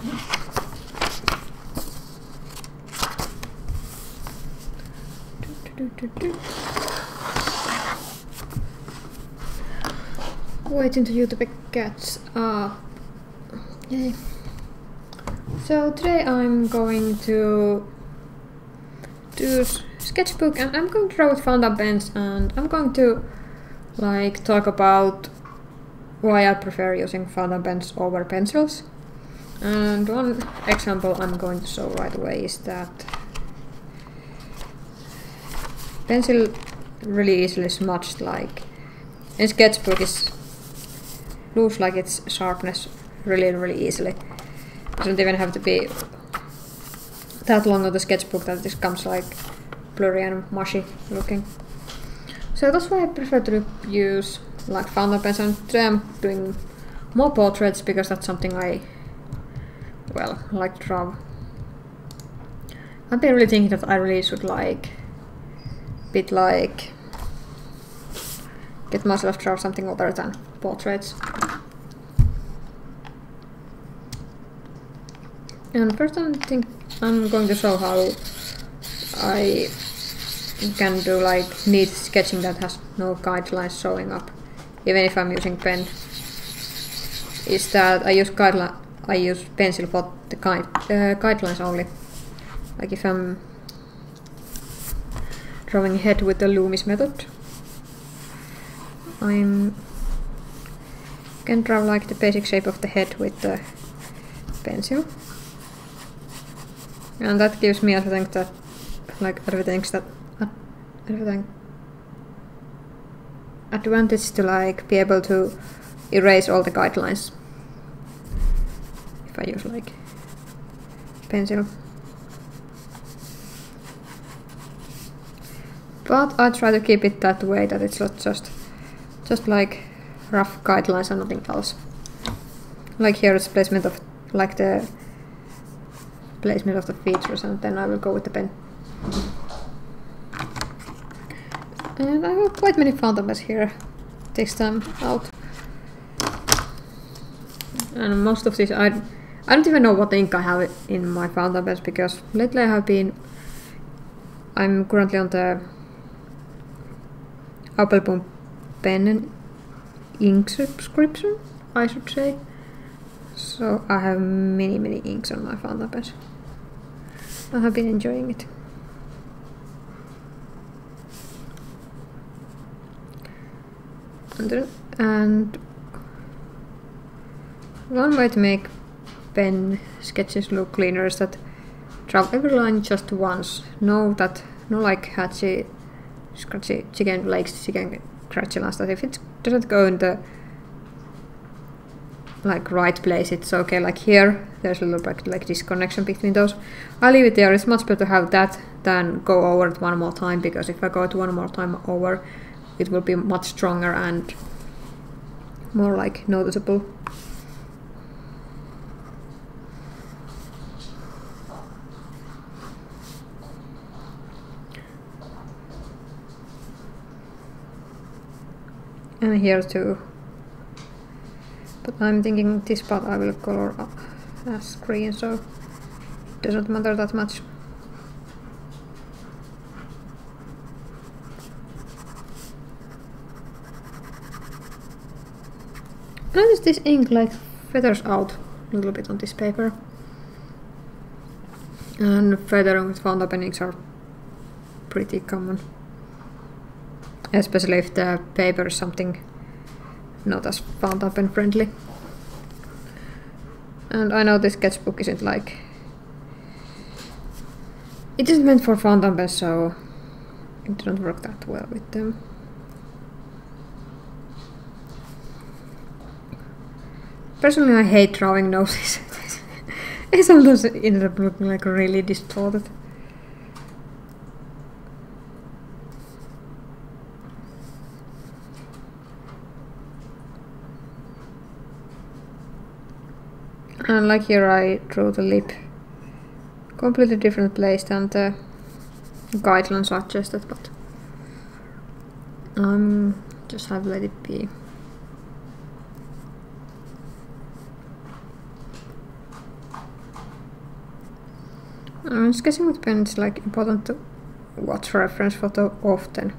Waiting to YouTube gets up. Yay. So today I'm going to do sketchbook and I'm going to draw with fountain pens, and I'm going to like talk about why I prefer using fountain pens over pencils. And one example I'm going to show right away is that pencil really easily smudged, like in sketchbook is lose like its sharpness really easily. It doesn't even have to be that long of the sketchbook that this comes like blurry and mushy looking. So that's why I prefer to use like fountain pens, and today I'm doing more portraits because that's something I like to draw. I've been really thinking that I really should get myself to draw something other than portraits. And first I'm going to show how I can do like neat sketching that has no guidelines showing up, even if I'm using pen. Is that I use pencil for the guidelines only. Like if I'm drawing head with the Loomis method, I can draw like the basic shape of the head with the pencil, and that gives me advantage to like be able to erase all the guidelines if I use like pencil. But I try to keep it that way that it's not just like rough guidelines and nothing else. Like here it's placement of the placement of the features, and then I will go with the pen. And I have quite many fountain pens here this time out. And most of these I don't even know what ink I have in my fountain pens, because lately I'm currently on the Apple pen ink subscription, I should say. So I have many inks on my fountain pens. I have been enjoying it. And one way to make pen sketches look cleaner is that draw every line just once. No like hatchy, scratchy chicken legs, chicken scratchy lines. That if it doesn't go in the like right place, it's okay. Like here, there's a little bit like disconnection between those. I leave it there. It's much better to have that than go over it one more time, because if I go it one more time over, it will be much stronger and more like noticeable. And here too. But I'm thinking this part I will color up as green, so it doesn't matter that much. Notice this ink like feathers out a little bit on this paper. And feathering with fountain pen inks are pretty common. Especially if the paper is something not as fountain pen friendly. And I know this sketchbook isn't like... It isn't meant for fountain pens, so it doesn't work that well with them. Personally, I hate drawing noses. It sometimes ends up looking like really distorted. And like here I drew the lip completely different place than the guidelines suggested, but just have let it be. Sketching with pen is like important to watch reference photo often.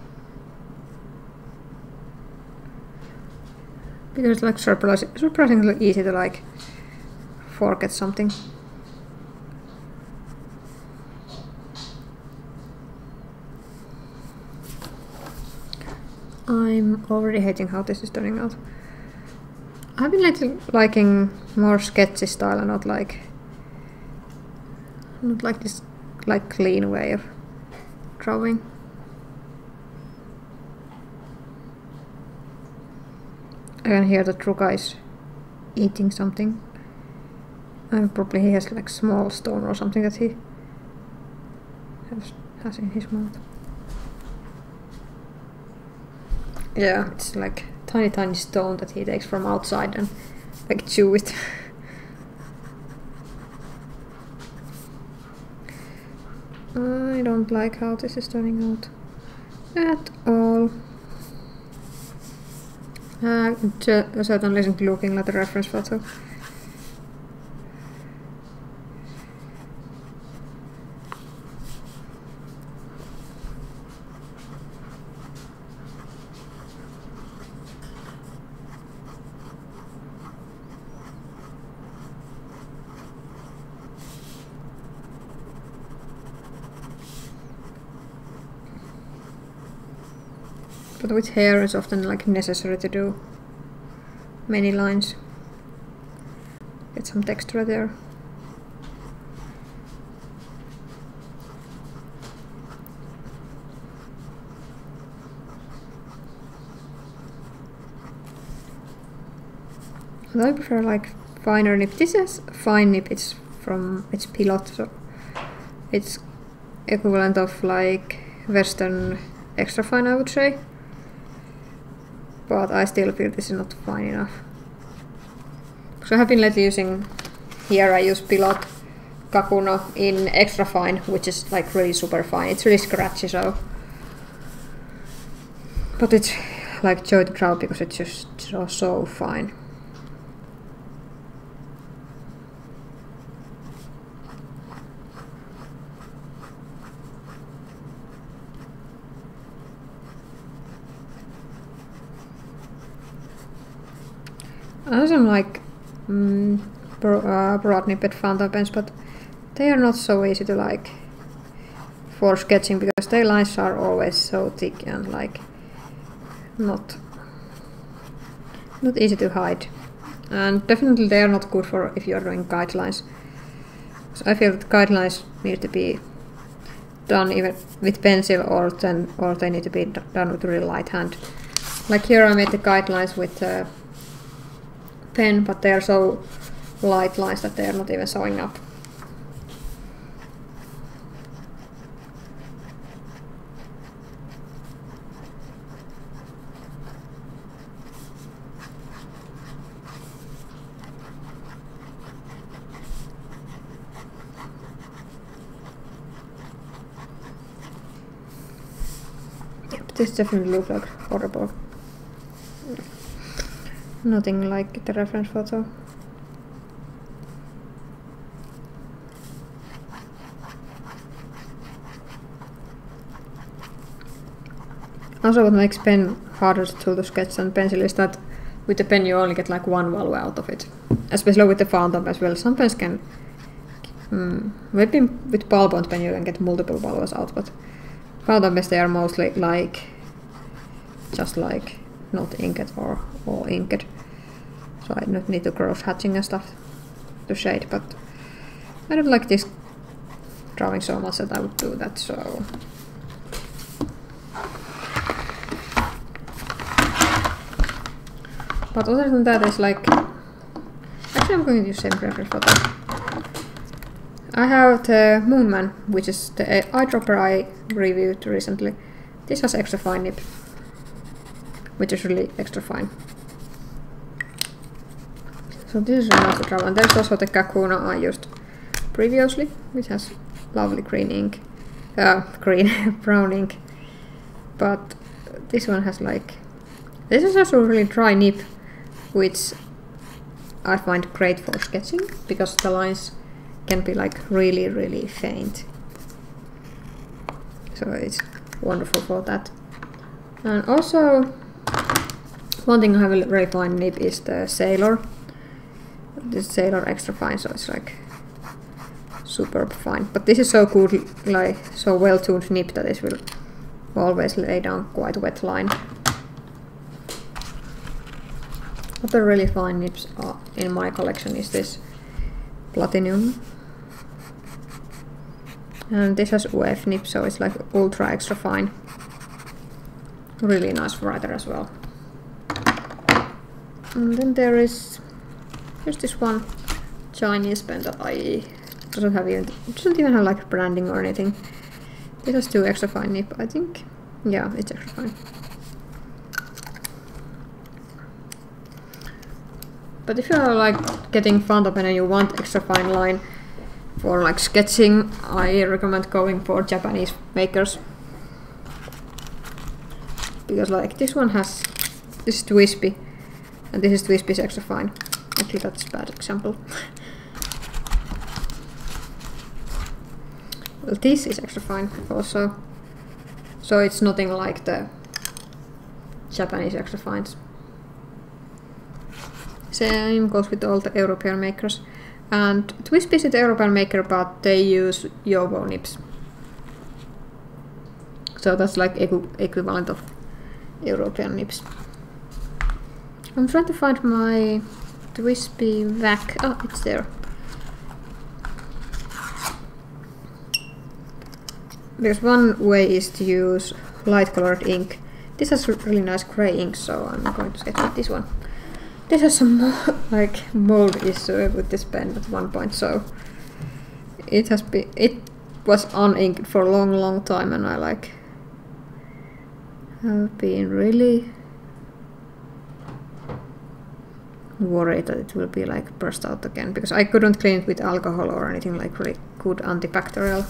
Because it's like surprisingly easy to like forget something. I'm already hating how this is turning out. I've been lately liking more sketchy style and not like this like clean way of drawing. I can hear that Ruka is eating something. Probably he has like small stone or something that he has in his mouth. Yeah, it's like tiny stone that he takes from outside and like chew it. I don't like how this is turning out at all. Certainly isn't looking like a reference photo. But with hair it's often like necessary to do many lines. Get some texture there. I prefer like finer nib. This has fine nib, it's pilot, so it's equivalent of like Western extra fine, I would say. But I still feel this is not fine enough. So I have been lately using, here I use Pilot Kakuno in extra fine, which is like really super fine. It's really scratchy, so. But it's like joy to draw because it's just so fine. I have some like broad nipped fountain pens, but they are not so easy to like for sketching because their lines are always so thick and like not easy to hide. And definitely they are not good for if you are doing guidelines. So I feel that guidelines need to be done even with pencil or they need to be done with a really light hand. Like here I made the guidelines with pen, but they are so light lines that they are not even showing up. Yep, this definitely looks like horrible. Nothing like the reference photo. Also what makes pen harder to sketch than pencil is that with the pen you only get like one value out of it. Especially with the fountain as well. Some pens can... maybe with ballpoint pen you can get multiple values out, but fountain pens they are mostly like... just like not inked or all inked. So I don't need to cross hatching and stuff to shade, but I don't like this drawing so much that I would do that, so... But other than that is like... Actually I'm going to use same reference photo. I have the Moonman, which is the eyedropper I reviewed recently. This has extra fine nib, which is really extra fine. So this is another draw, and there's also the Kakuno I used previously, which has lovely green ink, brown ink. But this one has like, this is also really dry nib, which I find great for sketching because the lines can be like really faint. So it's wonderful for that. And also, one thing I have a really fine nib is the Sailor. This Sailor extra fine, so it's like superb fine. But this is so good, like so well tuned nib that it will always lay down quite a wet line. Other really fine nibs in my collection is this Platinum. And this has UF nib, so it's like ultra extra fine. Really nice writer as well. And then there's this one Chinese pen that doesn't even have like branding or anything. It has 2 extra fine nib, I think. Yeah, it's extra fine. But if you're like getting fountain pen and you want extra fine line for like sketching, I recommend going for Japanese makers. Because like this one has this Twispy, and this is Twispy's extra fine. Actually that's a bad example. Well, this is extra fine also. So it's nothing like the Japanese extra fines. Same goes with all the European makers. And Twispy is the European maker, but they use Yovo nibs. So that's like equivalent of European nibs. I'm trying to find my Twispy vac. Oh, it's there. Because one way is to use light colored ink. This has really nice gray ink, so I'm going to sketch with this one. This has some like mold issue with this pen at one point, so it was uninked for a long time, and I like have been really worried that it will be like burst out again, because I couldn't clean it with alcohol or anything like really good antibacterial.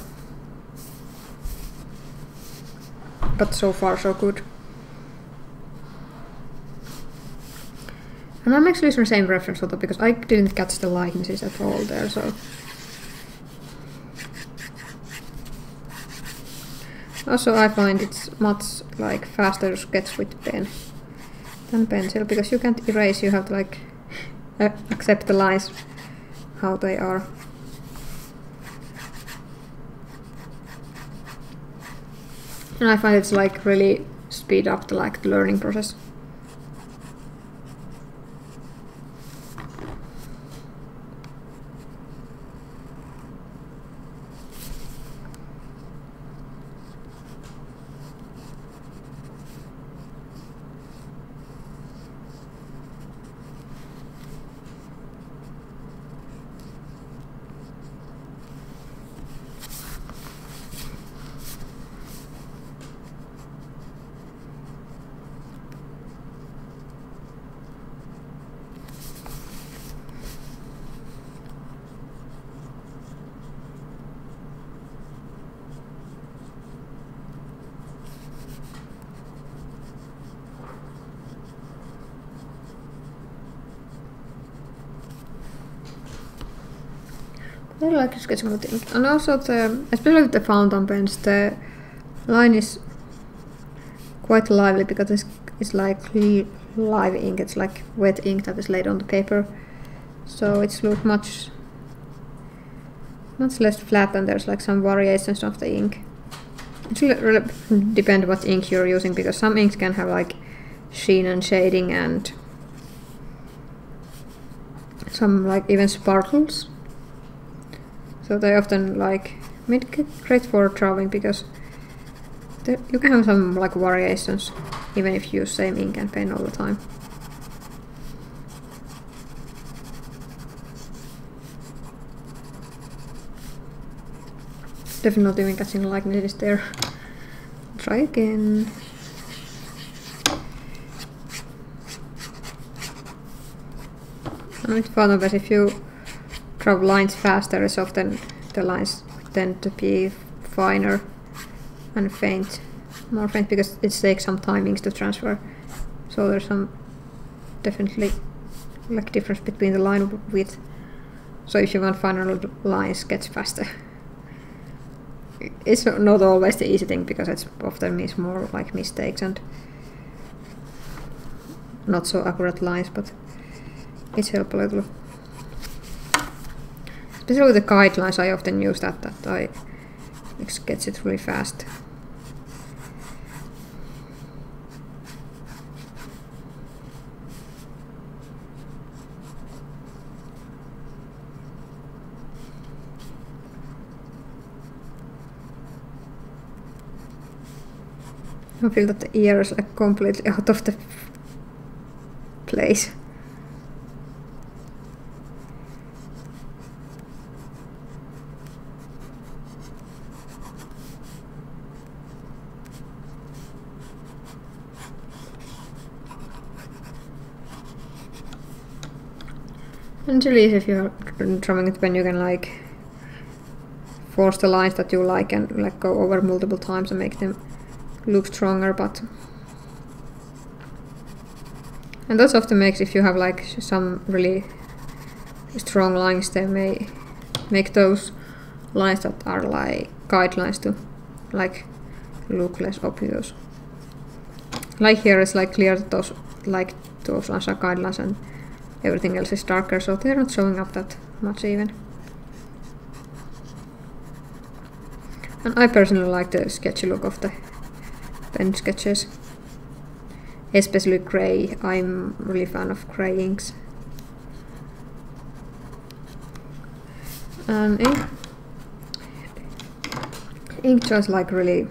But so far so good. And I'm actually using the same reference photo because I didn't catch the likenesses at all there, so. Also I find it's much like faster to sketch with pen than pencil, because you can't erase, you have to like accept the lines how they are. And I find it's like really speed up the like the learning process. I like sketching with ink. And also especially with the fountain pens, the line is quite lively because it's like live ink, it's like wet ink that is laid on the paper. So it's look much less flat, and there's like some variations of the ink. It really depends what ink you're using, because some inks can have like sheen and shading and some like even sparkles. So they often like make it great for drawing, because you can have some like variations even if you use same ink and pen all the time. Definitely not even catching likenesses there. Try again. And with photographs, if you draw lines faster, as often the lines tend to be finer and more faint, because it takes some timings to transfer. So there's some definitely like difference between the line width. So if you want final lines sketch faster. It's not always the easy thing because it often means more like mistakes and not so accurate lines, but it's helpful a little. Especially with the guidelines, I often use that I sketch it really fast. I feel that the ear is like completely out of the place. And it's really easy if you're drawing it when you can like force the lines that you like and like go over multiple times and make them look stronger, and that often makes, if you have like some really strong lines, they may make those lines that are like guidelines to like look less obvious. Like here it's like clear that those lines are guidelines and everything else is darker, so they're not showing up that much even. And I personally like the sketchy look of the pen sketches, especially grey. I'm really fan of grey inks. And ink choice like really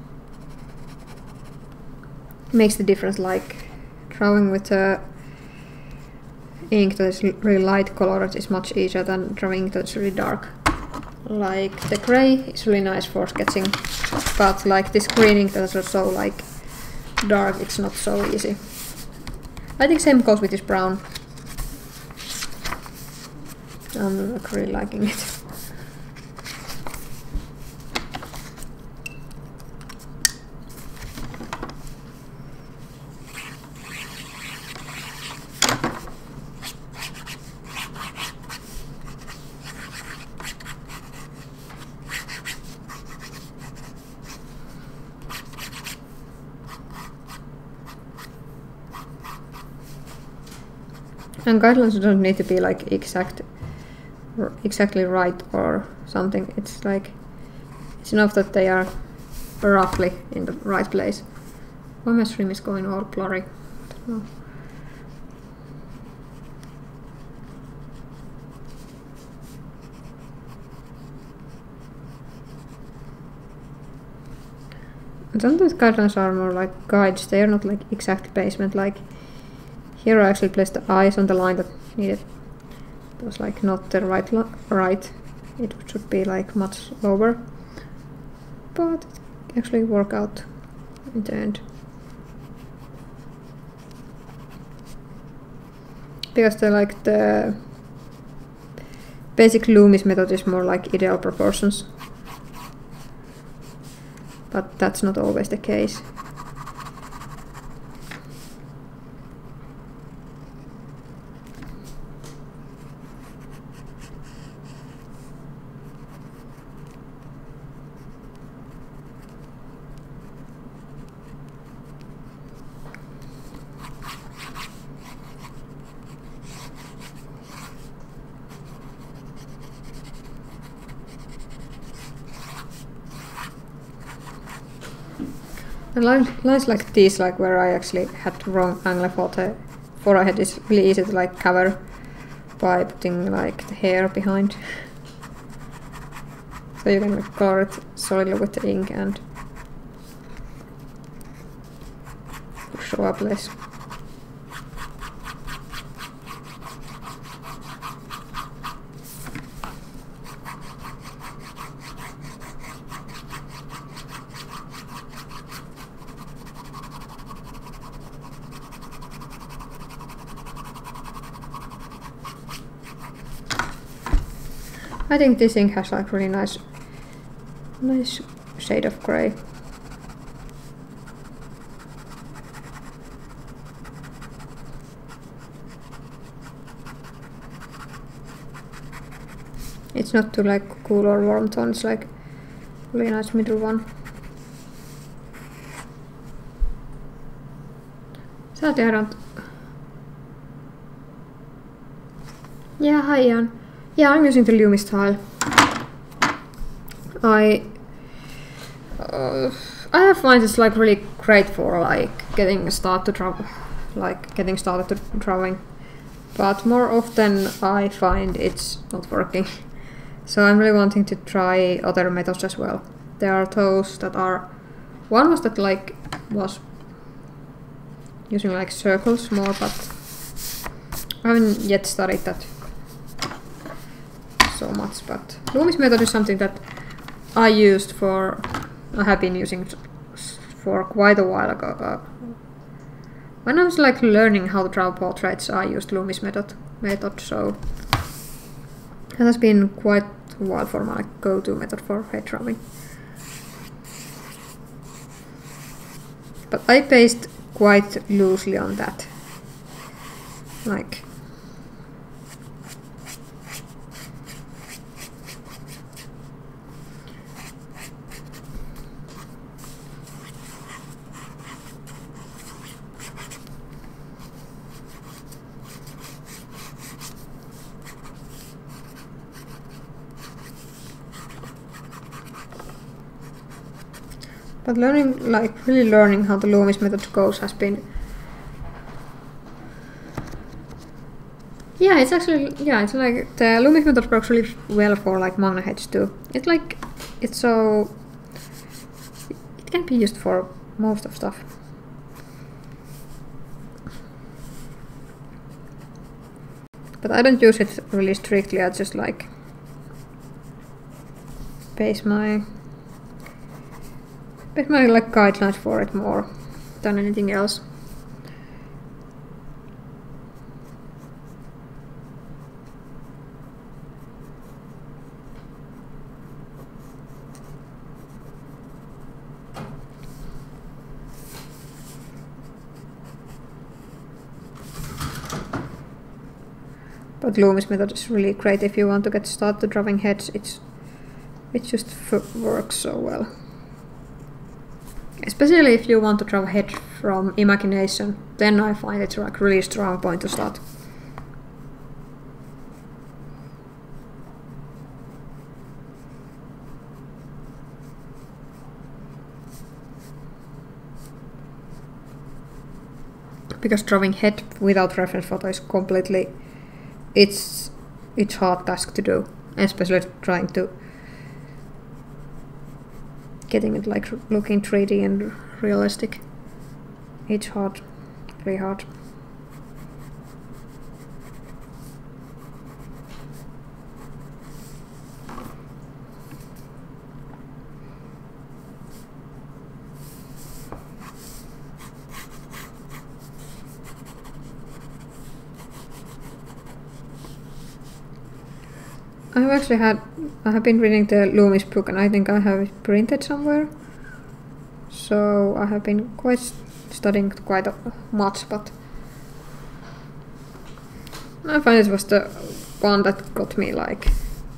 makes the difference. Like drawing with a ink that is really light colored is much easier than drawing that is really dark. Like the grey is really nice for sketching, but like this green ink that is also like dark, it's not so easy. I think same goes with this brown. I'm not really liking it. And guidelines don't need to be like exactly right or something. It's like it's enough that they are roughly in the right place. Why my stream is going all blurry? I don't know. And sometimes guidelines are more like guides. They are not like exact placement. Like here I actually placed the eyes on the line that needed. It was like not the right. It should be like much lower, but it actually worked out in the end. Because the basic Loomis method is more like ideal proportions, but that's not always the case. And lines like these, like where I actually had the wrong angle for the forehead, is really easy to like cover by putting like the hair behind. So you can color it solidly with the ink and show up less. I think this ink has like really nice shade of grey. It's not too like cool or warm tone, it's like really nice middle one. Sadly I don't... Yeah, hi Ian. Yeah, I'm using the Lumi style. I find it's like really great for like getting started to drawing, but more often I find it's not working. So I'm really wanting to try other methods as well. There are those that are... One was that like was using like circles more, but I haven't yet studied that so much. But Lumi's method is something that I have been using for quite a while ago. When I was like learning how to draw portraits, I used Lumi's method, so that has been quite a while for my go-to method for head drawing. But I based quite loosely on that. Like, but really learning how the Lumi's method goes has been... Yeah, it's like the Lumi's method works really well for like manga heads too. It can be used for most of stuff. But I don't use it really strictly, I just like base my like guidelines for it more than anything else. But Lumi's method is really great if you want to get started drawing heads. It just works so well. Especially if you want to draw a head from imagination, then I find it's like really strong point to start. Because drawing head without reference photo is completely... It's hard task to do, especially trying to getting it like looking 3D and realistic. It's hard, very hard. I have been reading the Lumi's book, and I think I have it printed somewhere. So I have been studying quite much, but I find it was the one that got me like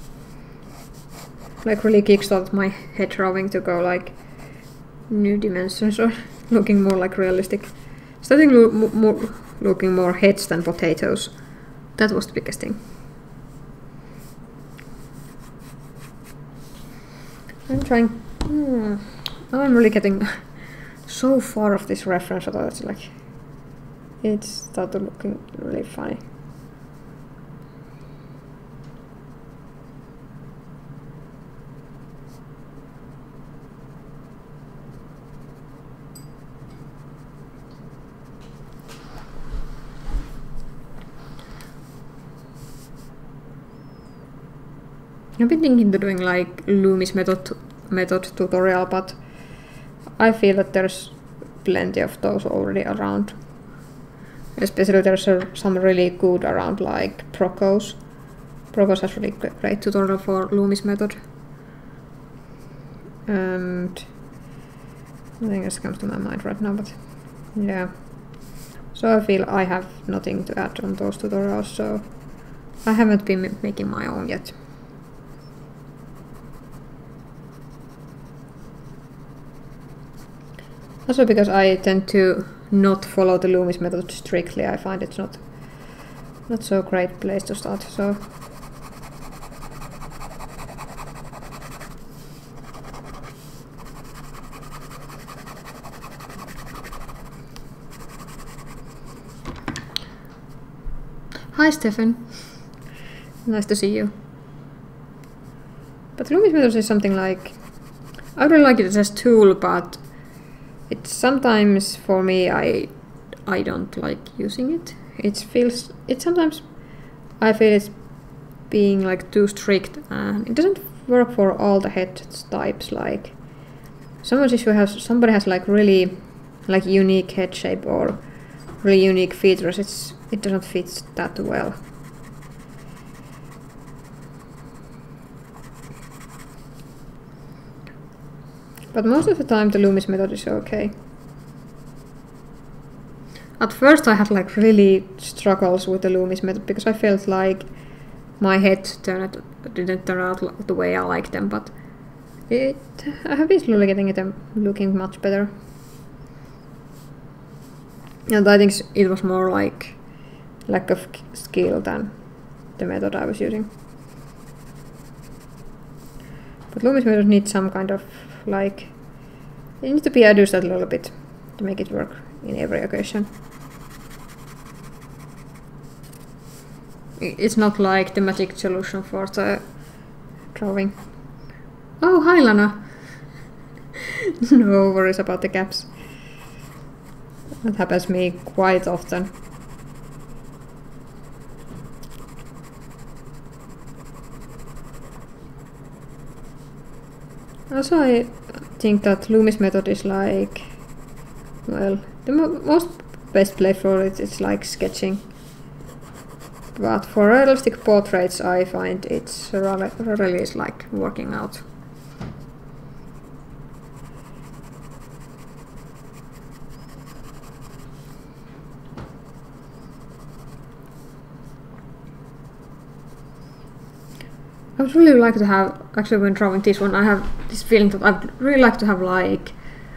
really kickstarted my head drawing to go like new dimensions or looking more like realistic. Starting looking more heads than potatoes. That was the biggest thing. I'm trying... I'm really getting so far off this reference that it's like... It started looking really funny. I've been thinking to doing like Lumi's method tutorial, but I feel that there's plenty of those already around. Especially there's some really good around, like Procos. Procos has really great tutorial for Lumi's method. And nothing else comes to my mind right now, but yeah. So I feel I have nothing to add on those tutorials, so I haven't been making my own yet. Also because I tend to not follow the Loomis method strictly, I find it's not so great place to start. So hi Stefan, nice to see you. But Loomis method is something like, I really like it as a tool, but it's sometimes for me I don't like using it. Sometimes I feel it's being like too strict, and it doesn't work for all the head types. Like sometimes if somebody has like really like unique head shape or really unique features, it doesn't fit that well. But most of the time the Loomis method is okay. At first I had like really struggles with the Loomis method because I felt like my head didn't turn out the way I like them, but I have been slowly getting it looking much better. And I think it was more like lack of skill than the method I was using. But Loomis method needs some kind of like, it needs to be adjusted a little bit to make it work in every occasion. It's not like the magic solution for the drawing. Oh, hi Lana! No worries about the gaps. That happens to me quite often. Also, I think that Loomis method is like, well, the most best place for it is like sketching. But for realistic portraits, I find it's really is like working out. I would really like to have, actually when drawing this one, I have this feeling that I'd really like to have like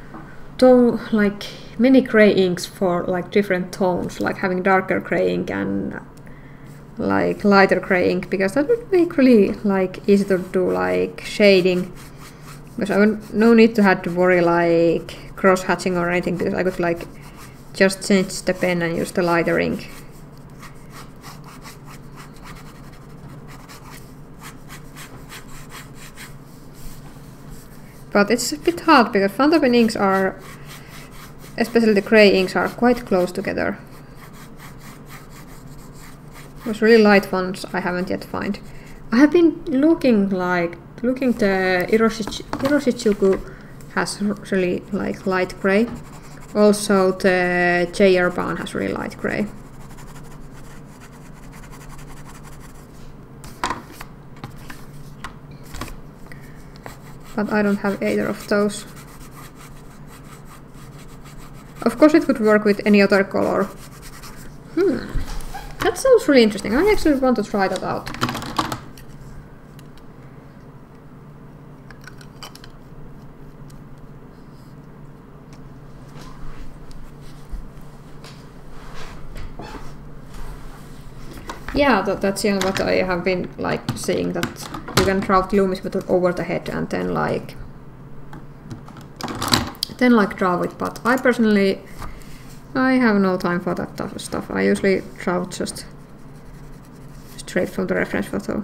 many gray inks for like different tones, like having darker gray ink and like lighter gray ink, because that would make really like easy to do like shading. Because I would no need to have to worry like cross hatching or anything, because I could like just change the pen and use the lighter ink. But it's a bit hard because fountain pen inks are, especially the grey inks, are quite close together. Those really light ones I haven't yet found. I have been looking the Iroshizuku has really like light grey. Also the JR Ban has really light grey. But I don't have either of those. Of course it could work with any other color. That sounds really interesting. I actually want to try that out. Yeah, that's what I have been like seeing, that you can draw Loomis method over the head and then like draw it. But I personally, I have no time for that type of stuff. I usually draw just straight from the reference photo.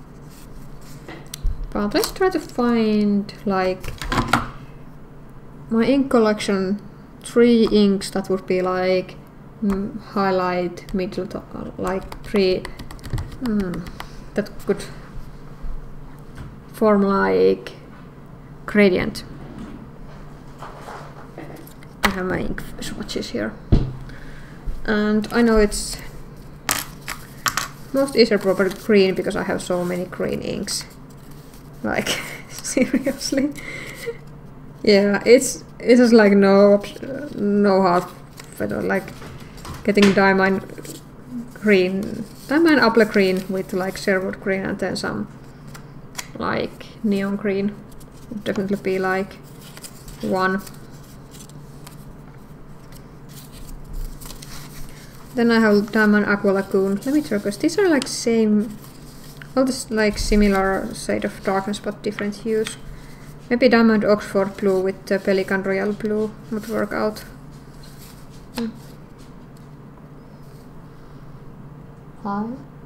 But let's try to find like my ink collection, 3 inks that would be like highlight, middle, like 3 that could form like gradient. I have my ink swatches here, and I know it's most easier probably green because I have so many green inks. Like seriously, yeah, it's just like no hard feather, like getting diamond apple green with like Sherwood green and then some like neon green would definitely be like one. Then I have Diamond Aqua Lagoon. Let me try, because these are like same, all this like similar shade of darkness but different hues. Maybe Diamond Oxford Blue with the Pelican Royal Blue would work out. Hi.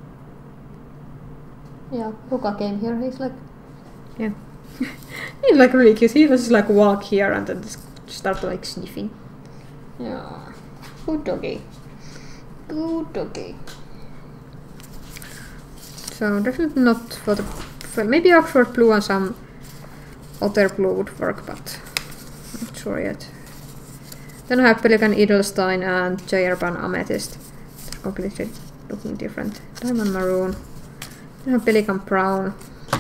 Yeah, Luca came here. He's like, yeah, he's like really cute. He was like walk here and then start like sniffing. Yeah, good doggy. Good doggy. So definitely not for the, maybe Oxford Blue and some other blue would work, but not sure yet. Then I have Pelican Edelstein and Jayarban Amethyst. They're completely looking different. Diamond Maroon. Then I have Pelican Brown.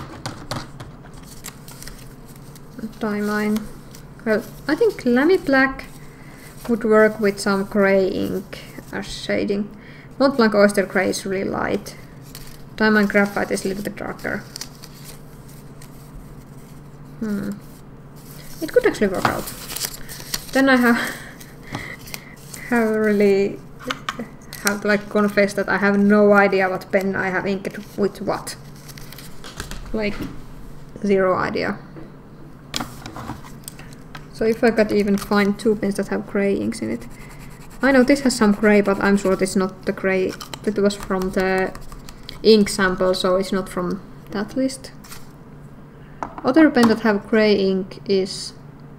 Diamond. Well, I think Lammy Black would work with some grey ink as shading. Mont Blanc Oyster Grey is really light. Diamond Graphite is a little bit darker. It could actually work out. Then I have really have to like confess that I have no idea what pen I have inked with what. Like zero idea. So if I could even find two pens that have grey inks in it. I know this has some grey, but I'm sure it's not the grey. It was from the ink sample, so it's not from that list. Other pen that have grey ink is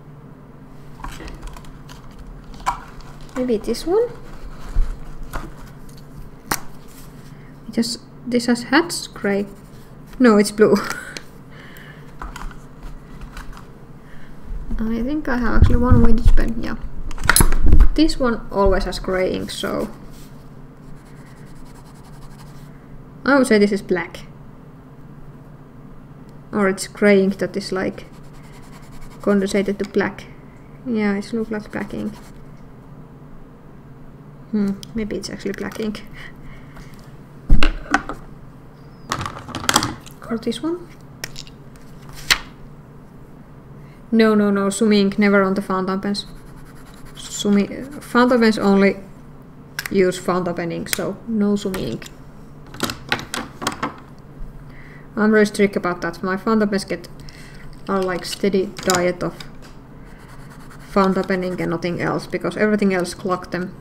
maybe this one. Just this has hats grey. No, it's blue. I think I have actually one vintage pen. Yeah, this one always has grey ink, so I would say this is black. Or it's grey ink that is like condensated to black. Yeah, it looks like black ink. Maybe it's actually black ink. Or this one? No, Sumi ink never on the fountain pens. Fountain pens only use fountain pen ink, so no Sumi ink. I'm very strict about that. My fountain pens are like steady diet of fountain pen ink and nothing else, because everything else clog them.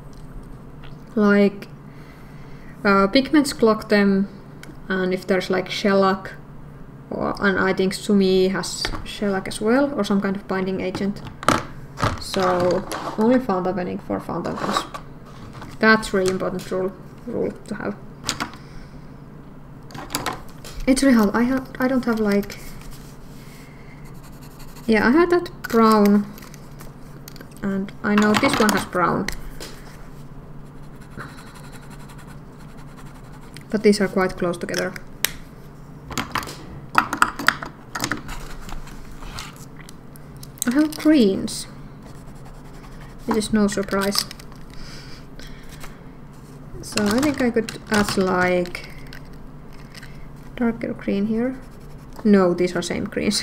Like pigments clog them, and if there's like shellac, and I think Sumi has shellac as well, or some kind of binding agent. So only fountain pen ink for fountain pens. That's really important rule to have. It's really hard. I don't have like, yeah, I had that brown, and I know this one has brown, but these are quite close together. I have greens, which is no surprise. So I think I could add like darker green here. No, these are same greens.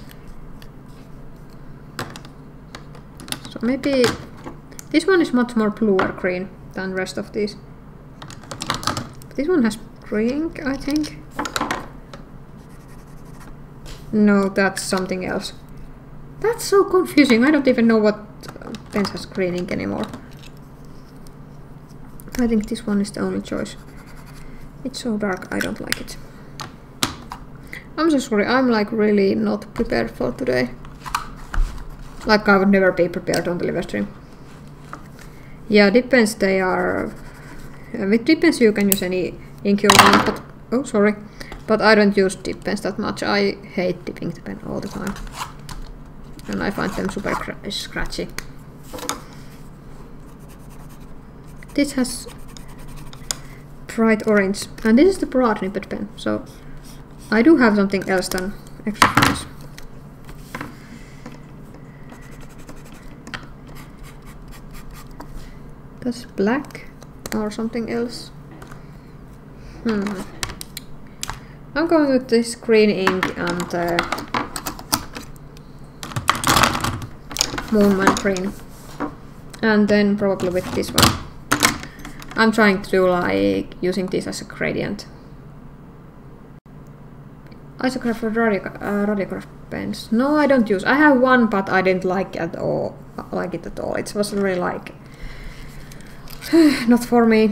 So maybe this one is much more bluer green than the rest of these. This one has green, I think. No, that's something else. That's so confusing. I don't even know what pens has green ink anymore. I think this one is the only choice. It's so dark, I don't like it. I'm so sorry, I'm like really not prepared for today. Like I would never be prepared on the live stream. Yeah, dip pens, they are... with dip pens you can use any ink you want, but... Oh, sorry. But I don't use dip pens that much. I hate dipping the pen all the time. And I find them super scratchy. This has bright orange, and this is the broad nipped pen, so I do have something else than extra fines. That's black or something else. I'm going with this green ink and Moonman green, and then probably with this one. I'm trying to do like using this as a gradient. Isograph radiograph pens. No, I don't use. I have one, but I didn't like it at all. It was really like not for me.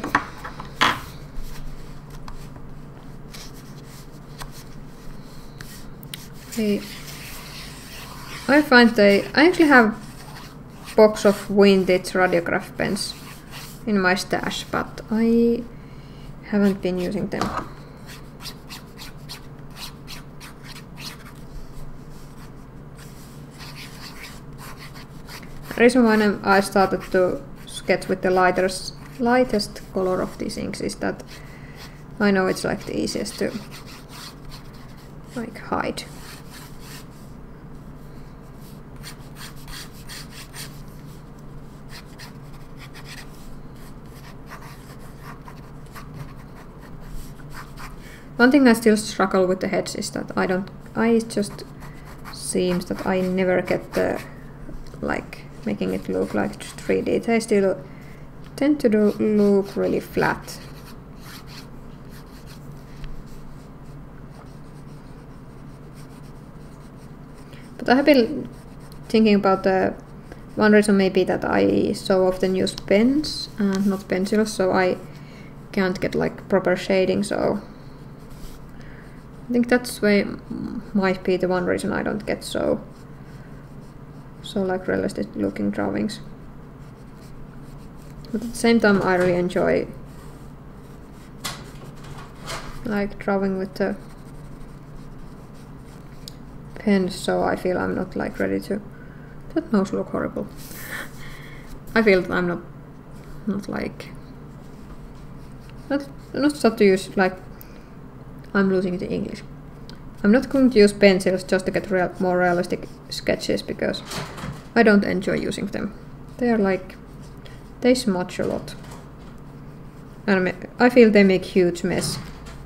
I find I actually have a box of vintage radiograph pens in my stash, but I haven't been using them. The reason why I started to sketch with the lightest color of these inks is that I know it's like the easiest to like hide. One thing I still struggle with the heads is that it just seems that I never get the like making it look like 3D. They still tend to look really flat. But I have been thinking about the one reason maybe that I so often use pens and not pencils, so I can't get like proper shading, so I think that's might be the one reason I don't get so like realistic looking drawings. But at the same time I really enjoy like drawing with the pens, so I feel I'm not like ready to. That nose look horrible. I feel that I'm not like not start to use like I'm losing the English. I'm not going to use pencils just to get more realistic sketches because I don't enjoy using them. They are like they smudge a lot, and I feel they make huge mess.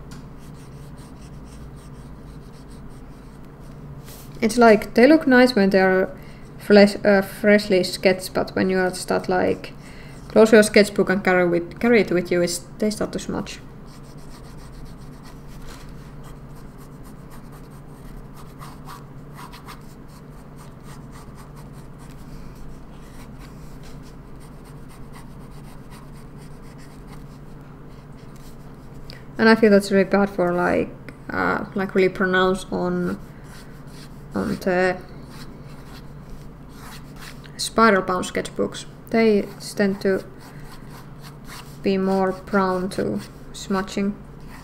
It's like they look nice when they are freshly sketched, but when you start like close your sketchbook and carry it with you, they start to smudge. And I feel that's really bad for like really pronounce on the spiral bound sketchbooks. They tend to be more prone to smudging.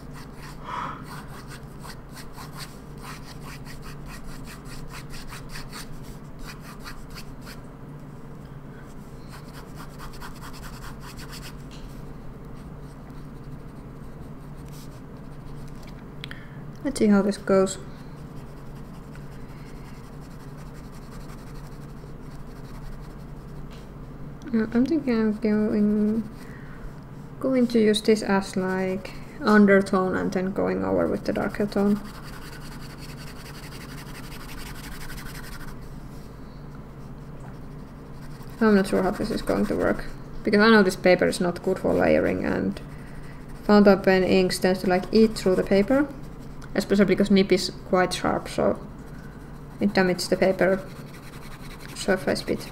Let's see how this goes. I'm thinking I'm going to use this as like undertone and then going over with the darker tone. I'm not sure how this is going to work, because I know this paper is not good for layering, and fountain pen inks tends to like eat through the paper, especially because nib is quite sharp, so it damages the paper surface bit.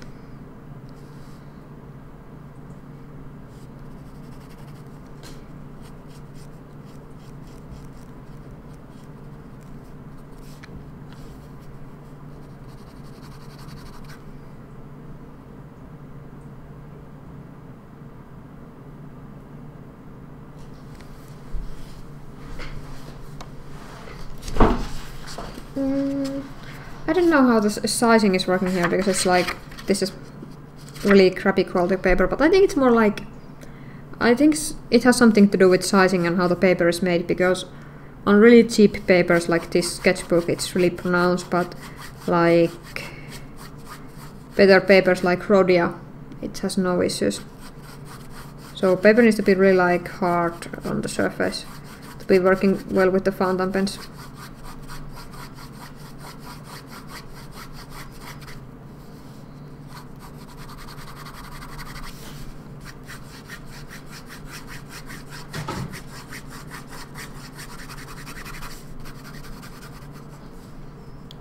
I don't know how the sizing is working here, because it's like this is really crappy quality paper, but I think it's more like it has something to do with sizing and how the paper is made, because on really cheap papers like this sketchbook it's really pronounced, but like better papers like Rhodia, it has no issues. So paper needs to be really like hard on the surface to be working well with the fountain pens.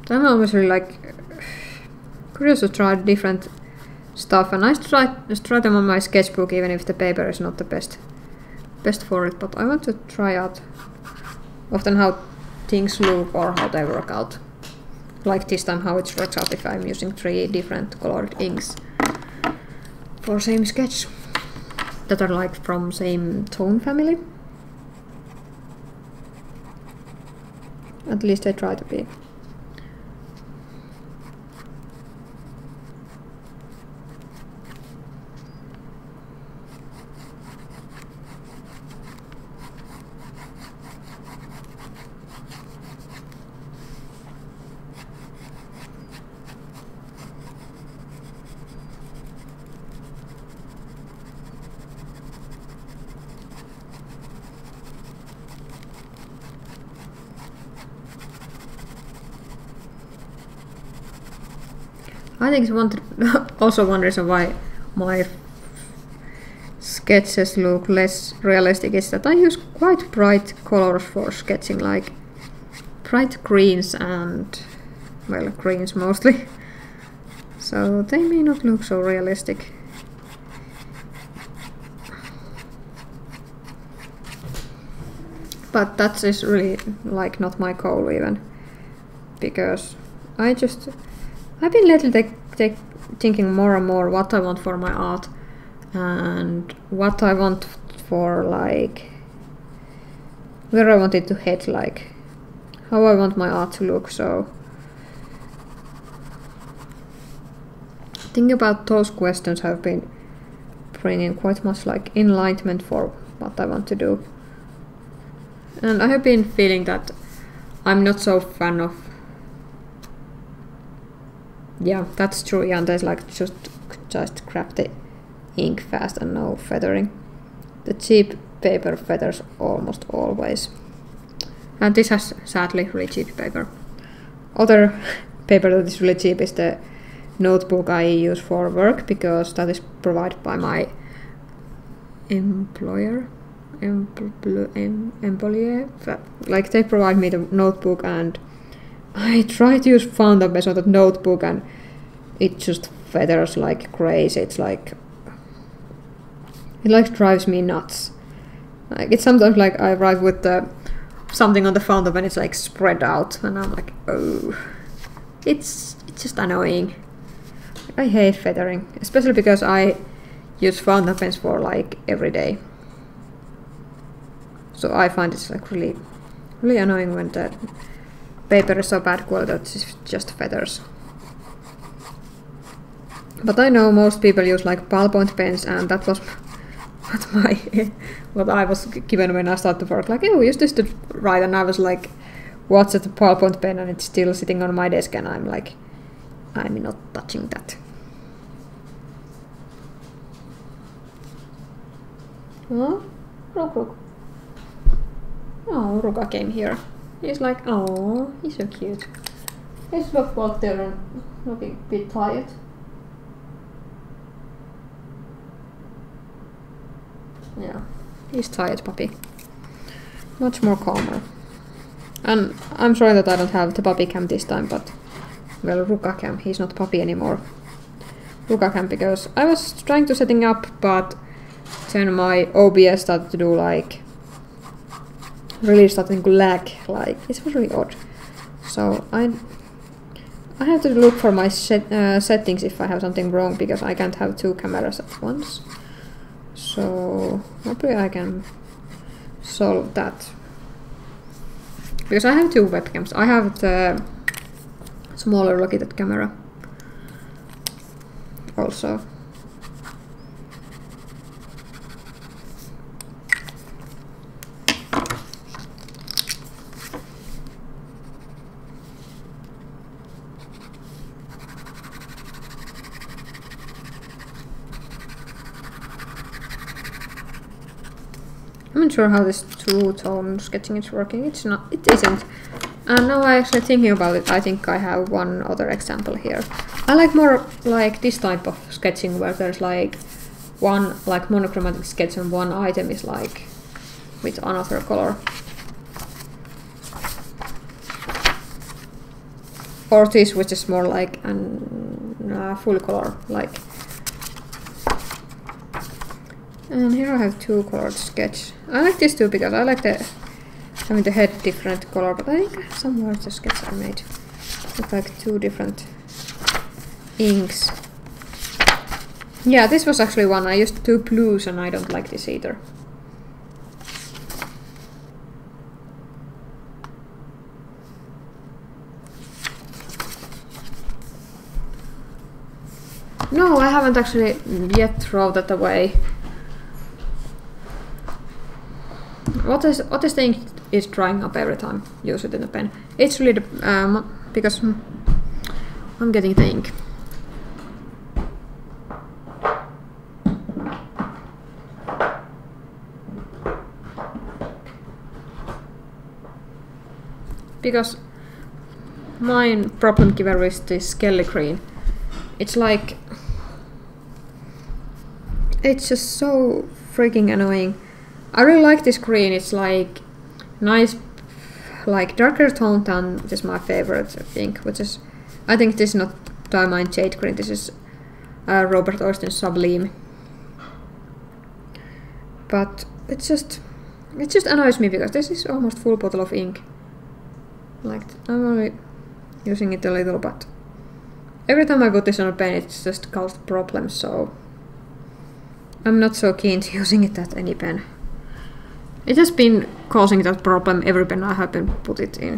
I'm always really like curious to try different stuff, and I try them on my sketchbook even if the paper is not the best for it, but I want to try out often how things look or how they work out. Like this time how it works out if I'm using 3 different colored inks for same sketch that are like from same tone family. At least I try to be. I think also one reason why my sketches look less realistic is that I use quite bright colors for sketching, like bright greens and, well, greens mostly. So they may not look so realistic. But that is really like not my goal even, because I've been lately thinking more and more what I want for my art and what I want for, like, where I want it to head, like how I want my art to look. So thinking about those questions have been bringing quite much like enlightenment for what I want to do. And I have been feeling that I'm not so fan of. Yeah, that's true. Yeah, there's like just grab the ink fast and no feathering. The cheap paper feathers almost always. And this has sadly really cheap paper. Other paper that is really cheap is the notebook I use for work, because that is provided by my employer. Like they provide me the notebook, and I try to use fountain pens on that notebook and it just feathers like crazy. It's like, it like drives me nuts. Like it's sometimes like I arrive with the something on the fountain pen, it's like spread out and I'm like, oh, it's just annoying. I hate feathering, especially because I use fountain pens for like every day. So I find it's like really annoying when the paper is so bad quality that it's just feathers. But I know most people use like ballpoint pens, and that was what I was given when I started to work. Like, oh, use this to write, and I was like, what's a ballpoint pen? And it's still sitting on my desk, and I'm like, I'm not touching that. Oh, look. Oh, Ruka came here. He's like, oh, he's so cute. He's walked there and looking a bit tired. Yeah, he's tired puppy. Much more calmer. And I'm sorry that I don't have the puppy cam this time, but, well, Ruka cam. He's not puppy anymore. Ruka cam, because I was trying to setting up, but then my OBS started to do like really starting to lag, like it was really odd. So I have to look for my settings if I have something wrong, because I can't have 2 cameras at once. So hopefully I can solve that, because I have 2 webcams. I have the smaller Logitech camera also. I'm not sure how this two-tone sketching is working. It isn't. And now I'm actually thinking about it, I think I have one other example here. I like more like this type of sketching where there's like one like monochromatic sketch and one item is like with another color. or this, which is more like full color, like. And here I have 2 colored sketch. I like this too because I like having the head different color, but I think somewhere the sketch I made with like 2 different inks. Yeah, this was actually one. I used 2 blues and I don't like this either. No, I haven't actually yet thrown that away. What is the ink is drying up every time you use it in the pen? It's really because I'm getting the ink. Because my problem giver is this Skelly green. It's like, it's just so freaking annoying. I really like this green. It's like nice, like darker tone than this is my favorite ink, which is, I think this is not Diamond Jade Green. This is Robert Austin Sublime. But it just annoys me because this is almost full bottle of ink. Like I'm only using it a little, but every time I put this on a pen, it's just caused problems. So I'm not so keen to using it at any pen. It has been causing that problem every pen I have been put it in.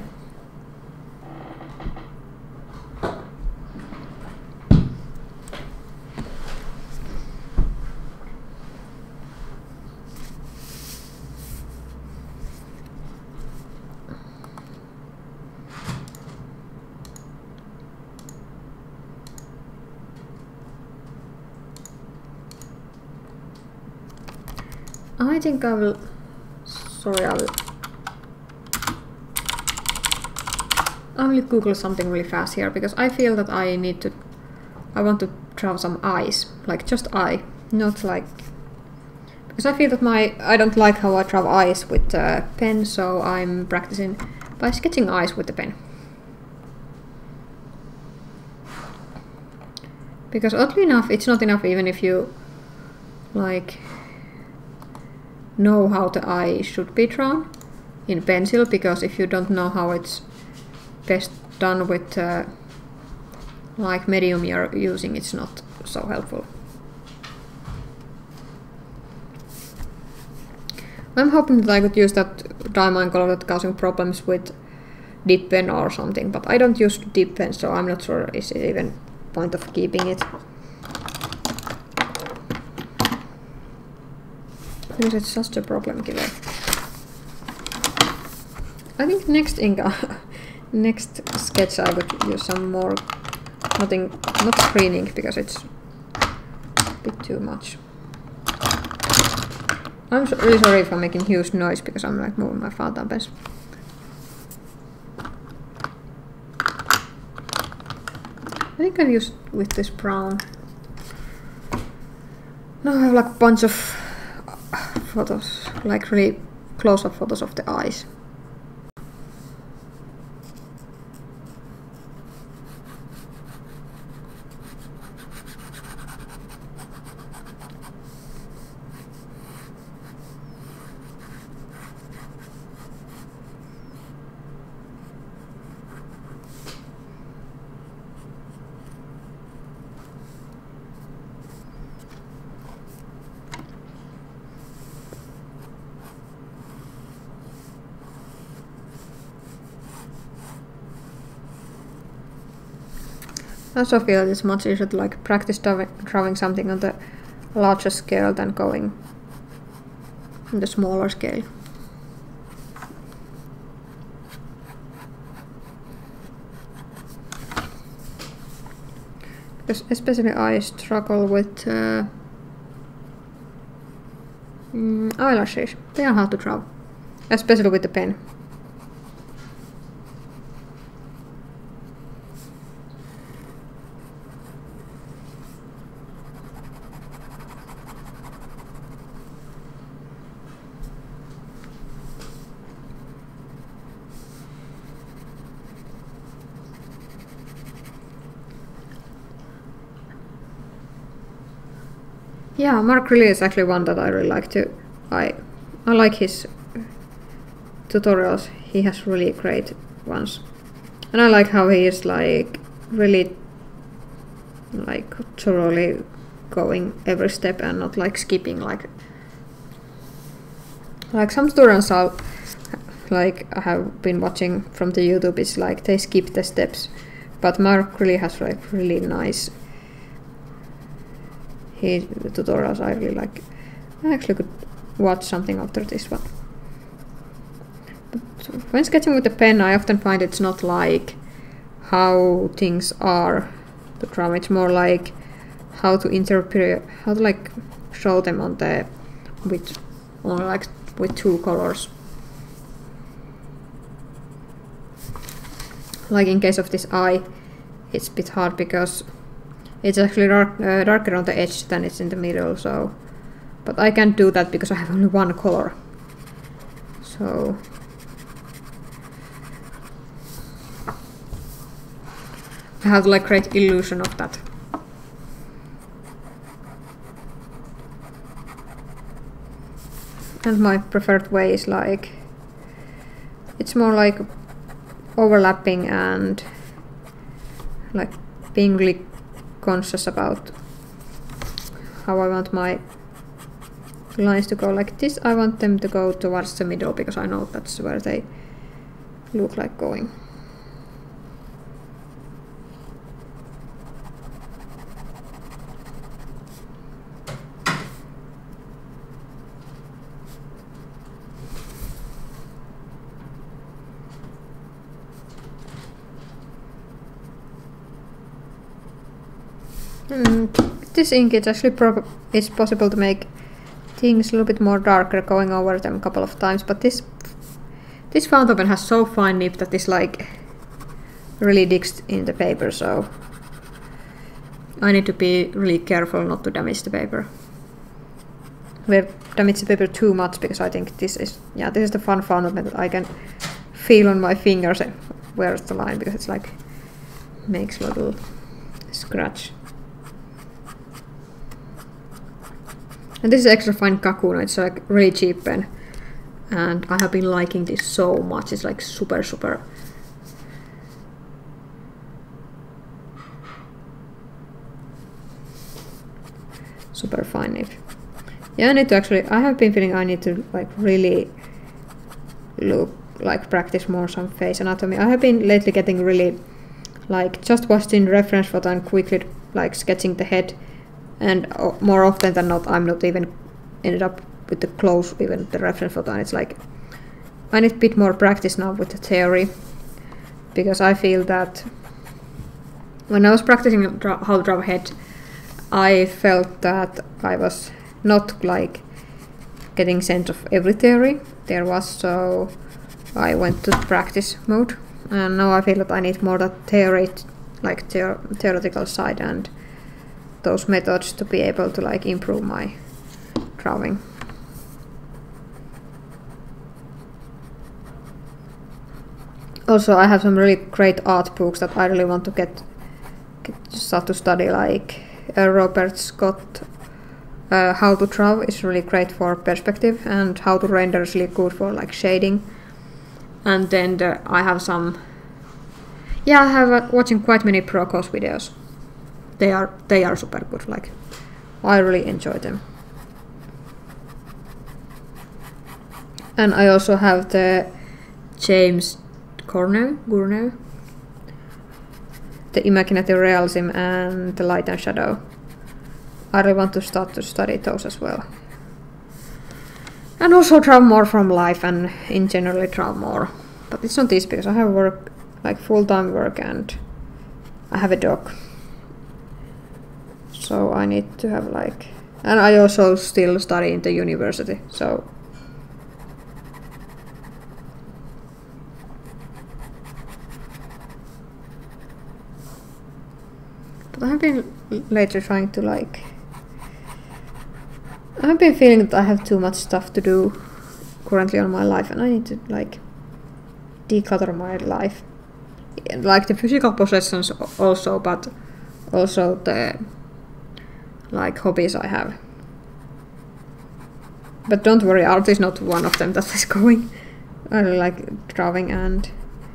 I think I will. Sorry, I will Google something really fast here because I feel that I want to draw some eyes, like just eye, not like, because I feel that I don't like how I draw eyes with the pen, so I'm practicing by sketching eyes with the pen. Because oddly enough, it's not enough even if you like know how the eye should be drawn in pencil, because if you don't know how it's best done with like medium you're using, it's not so helpful. I'm hoping that I could use that diamond color that's causing problems with dip pen or something, but I don't use dip pen, so I'm not sure is it even point of keeping it. Because it's such a problem killer. I think next ink, next sketch I would use some more, not green ink because it's a bit too much. I'm really sorry if I'm making huge noise because I'm like moving my fountain pens. I think I'll use with this brown. Now I have like a bunch of photos, like really close-up photos of the eyes. I also feel it's much easier to like practice drawing something on the larger scale than going on the smaller scale. Because especially I struggle with eyelashes. They are hard to draw, especially with the pen. Yeah, Mark really is actually one that I really like to. I like his tutorials. He has really great ones, and I like how he is like really like thoroughly going every step and not like skipping like some tutorials are like I have been watching from the YouTube. It's like they skip the steps, but Mark really has like really nice the tutorials. I really like. I actually could watch something after this one. But when sketching with a pen, I often find it's not like how things are to draw. It's more like how to interpret, how to like show them on the with only like with 2 colors. Like in case of this eye, it's a bit hard because it's actually darker on the edge than it's in the middle. So, but I can't do that because I have only 1 color. So I have like great illusion of that. And my preferred way is like it's more like overlapping and like being really conscious about how I want my lines to go. Like this, I want them to go towards the middle because I know that's where they look like going. This ink, it's actually it's possible to make things a little bit more darker going over them a couple of times, but this fountain pen has so fine nib that this like really digs in the paper, so I need to be really careful not to damage the paper. We've damaged the paper too much because I think this is the fun fountain pen that I can feel on my fingers where's the line because it's like makes a little scratch. And this is extra fine Kakuna, it's like really cheap pen. And I have been liking this so much, it's like super super fine nib. Yeah, I need to actually, I have been feeling I need to like really practice more some face anatomy. I have been lately getting really like just watching reference photo and quickly like sketching the head. And more often than not, I'm not even ended up with the close, even the reference photo. And it's like I need a bit more practice now with the theory because I feel that when I was practicing how to draw a head, I felt that I was not like getting sense of every theory there was. So I went to practice mode, and now I feel that I need more that theory, like theoretical side and those methods to be able to like improve my drawing. Also, I have some really great art books that I really want to start to study, like Robert Scott How to Draw is really great for perspective, and How to Render is really good for like shading. And then I have some, yeah, I have watching quite many pro course videos. They are super good. Like I really enjoy them. And I also have the James Gournay, the Imaginative Realism and the Light and Shadow. I really want to start to study those as well. And also draw more from life and in general draw more. But it's not easy because I have work, like full-time work, and I have a dog. So I need to have like, and I also still study in the university, so but I've been lately trying to like, I've been feeling that I have too much stuff to do currently on my life, and I need to like declutter my life, like the physical possessions also, but also the like hobbies I have. But don't worry, art is not one of them that is going. I really like drawing, and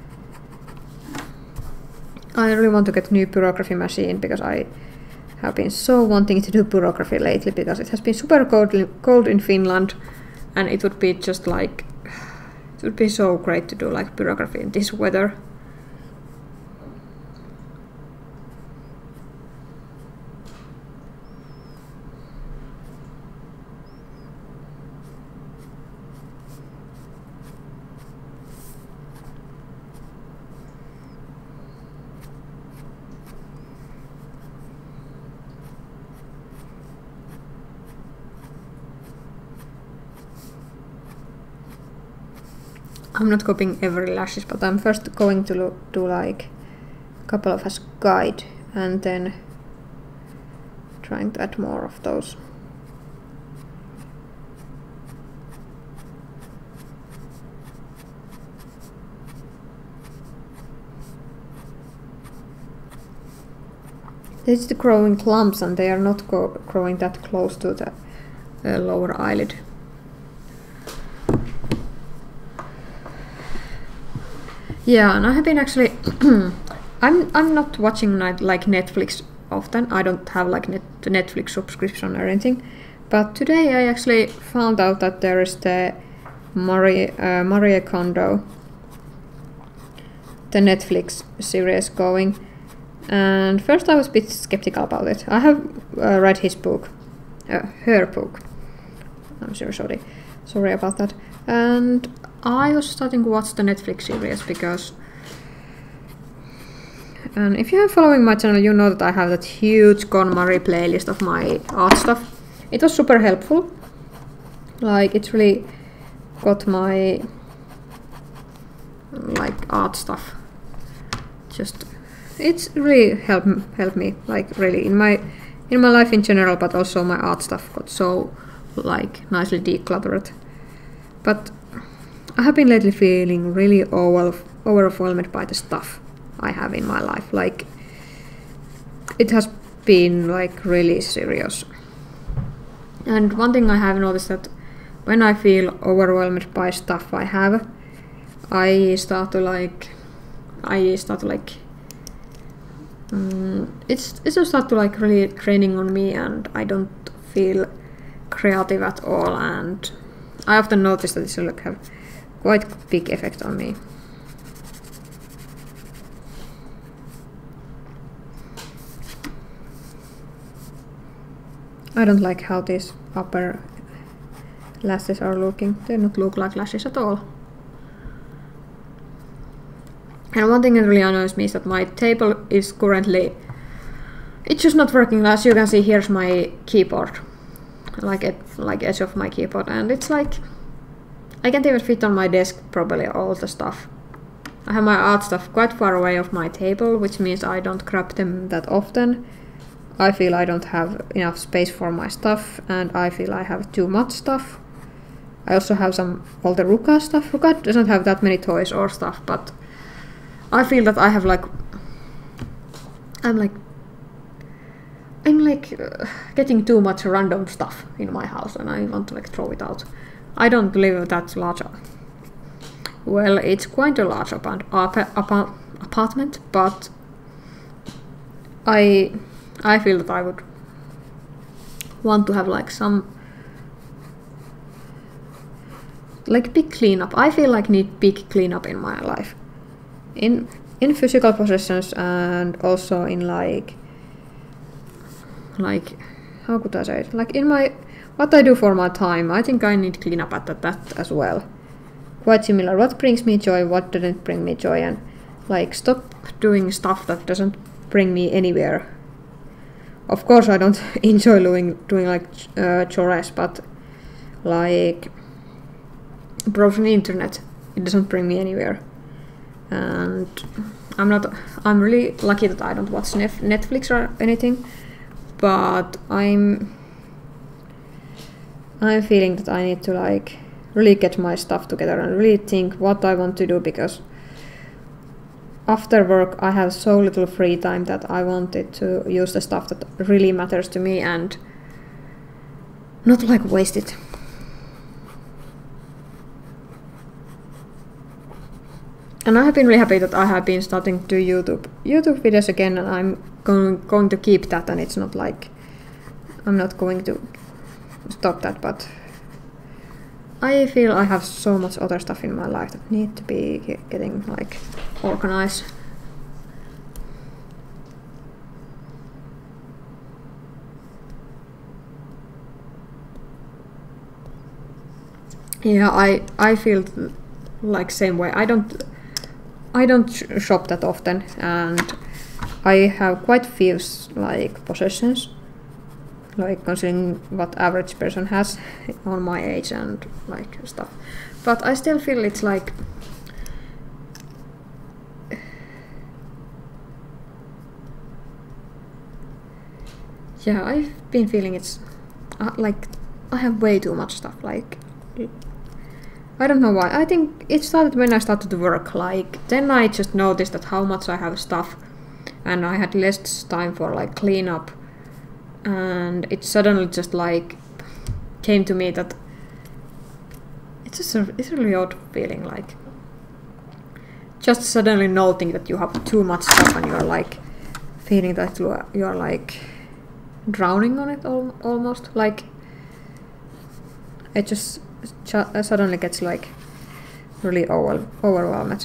I really want to get new pyrography machine because I have been so wanting to do pyrography lately because it has been super cold in Finland, and it would be just like, it would be so great to do like pyrography in this weather. I'm not copying every lashes, but I'm first going to do like a couple of as guide and then trying to add more of those. This is the growing clumps, and they are not growing that close to the lower eyelid. Yeah, and I have been actually I'm not watching like Netflix often. I don't have like the Netflix subscription or anything. But today I actually found out that there is the Marie Kondo, the Netflix series going. And first I was a bit skeptical about it. I have read his book, her book. I'm sorry about that. And I was starting to watch the Netflix series because, and if you are following my channel, you know that I have that huge KonMari playlist of my art stuff. It was super helpful. Like, it's really got my like art stuff. Just, it's really helped me, like really in my life in general, but also my art stuff got so like nicely decluttered. But I have been lately feeling really overwhelmed by the stuff I have in my life. Like, it has been like really serious. And one thing I have noticed that when I feel overwhelmed by stuff I have, it starts to like really draining on me, and I don't feel creative at all, and I often notice that this will have quite big effect on me. I don't like how these upper lashes are looking. They don't look like lashes at all. And one thing that really annoys me is that my table is currently, it's just not working. As you can see, here's my keyboard, like edge of my keyboard, and it's like I can't even fit on my desk probably all the stuff. I have my art stuff quite far away of my table, which means I don't grab them that often. I feel I don't have enough space for my stuff, and I feel I have too much stuff. I also have all the Ruka stuff. Ruka doesn't have that many toys or stuff, but I feel that I have I'm getting too much random stuff in my house, and I want to like throw it out. I don't live that large. Well, it's quite a large apartment, but I feel that I would want to have like some like big cleanup. I feel like need big cleanup in my life. In physical possessions, and also in like how could I say it? Like in what I do for my time, I think I need cleanup at that as well. Quite similar. What brings me joy, what didn't bring me joy, and like stop doing stuff that doesn't bring me anywhere. Of course, I don't enjoy doing like chores, but like browsing the internet, it doesn't bring me anywhere. And I'm really lucky that I don't watch Netflix or anything, but I'm feeling that I need to like really get my stuff together and really think what I want to do, because after work I have so little free time that I wanted to use the stuff that really matters to me and not like waste it. And I have been really happy that I have been starting to do YouTube videos again, and I'm going to keep that, and it's not like I'm not going to stop that, but I feel I have so much other stuff in my life that need to be getting like organized. Yeah, I feel like same way. I don't shop that often, and I have quite few like possessions, like considering what average person has on my age and like stuff. But I still feel it's like yeah, I've been feeling it's like I have way too much stuff. Like I don't know why. I think it started when I started to work. Like then I just noticed that how much I have stuff, and I had less time for like cleanup, and it suddenly just like came to me that it's a really odd feeling, like just suddenly noting that you have too much stuff and you're like feeling that you're like drowning on it almost. Like it just suddenly gets like really overwhelmed.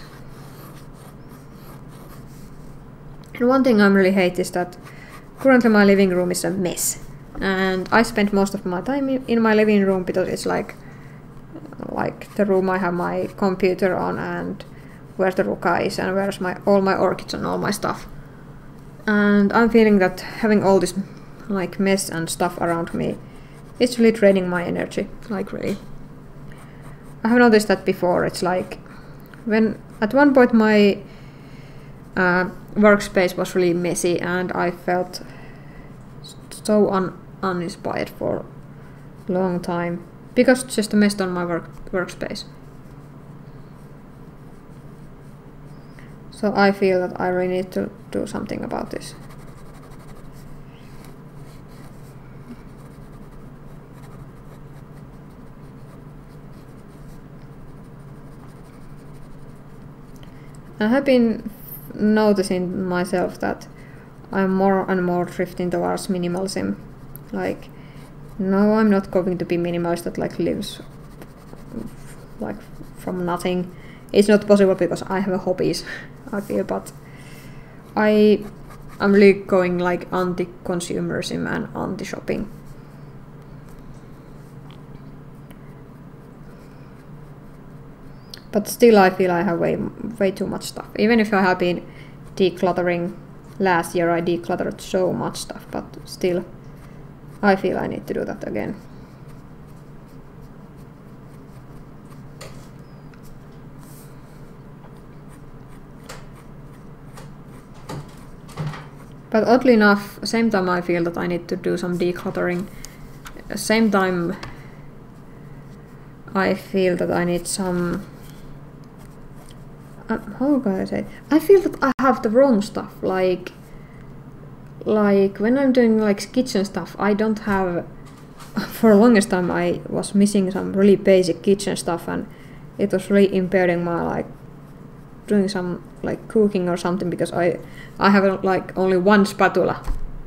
And one thing I really hate is that currently my living room is a mess, and I spend most of my time in my living room because it's like the room I have my computer on, and where the ruka is, and where's all my orchids and all my stuff. And I'm feeling that having all this like mess and stuff around me, it's really draining my energy, like really. I have noticed that before. It's like when at one point my workspace was really messy, and I felt so uninspired for a long time because it's just a mess on my workspace. So I feel that I really need to do something about this. I have been noticing myself that I'm more and more drifting towards minimalism. Like, no, I'm not going to be minimalist that like lives like from nothing. It's not possible because I have hobbies, I feel, but I'm really going like anti-consumerism and anti-shopping. But still I feel I have way too much stuff. Even if I have been decluttering, last year I decluttered so much stuff, but still I feel I need to do that again. But oddly enough, same time I feel that I need to do some decluttering. Same time I feel that I need some how can I say? I feel that I have the wrong stuff. Like when I'm doing like kitchen stuff, I don't have. For the longest time, I was missing some really basic kitchen stuff, and it was really impairing my like doing some like cooking or something, because I have like only one spatula.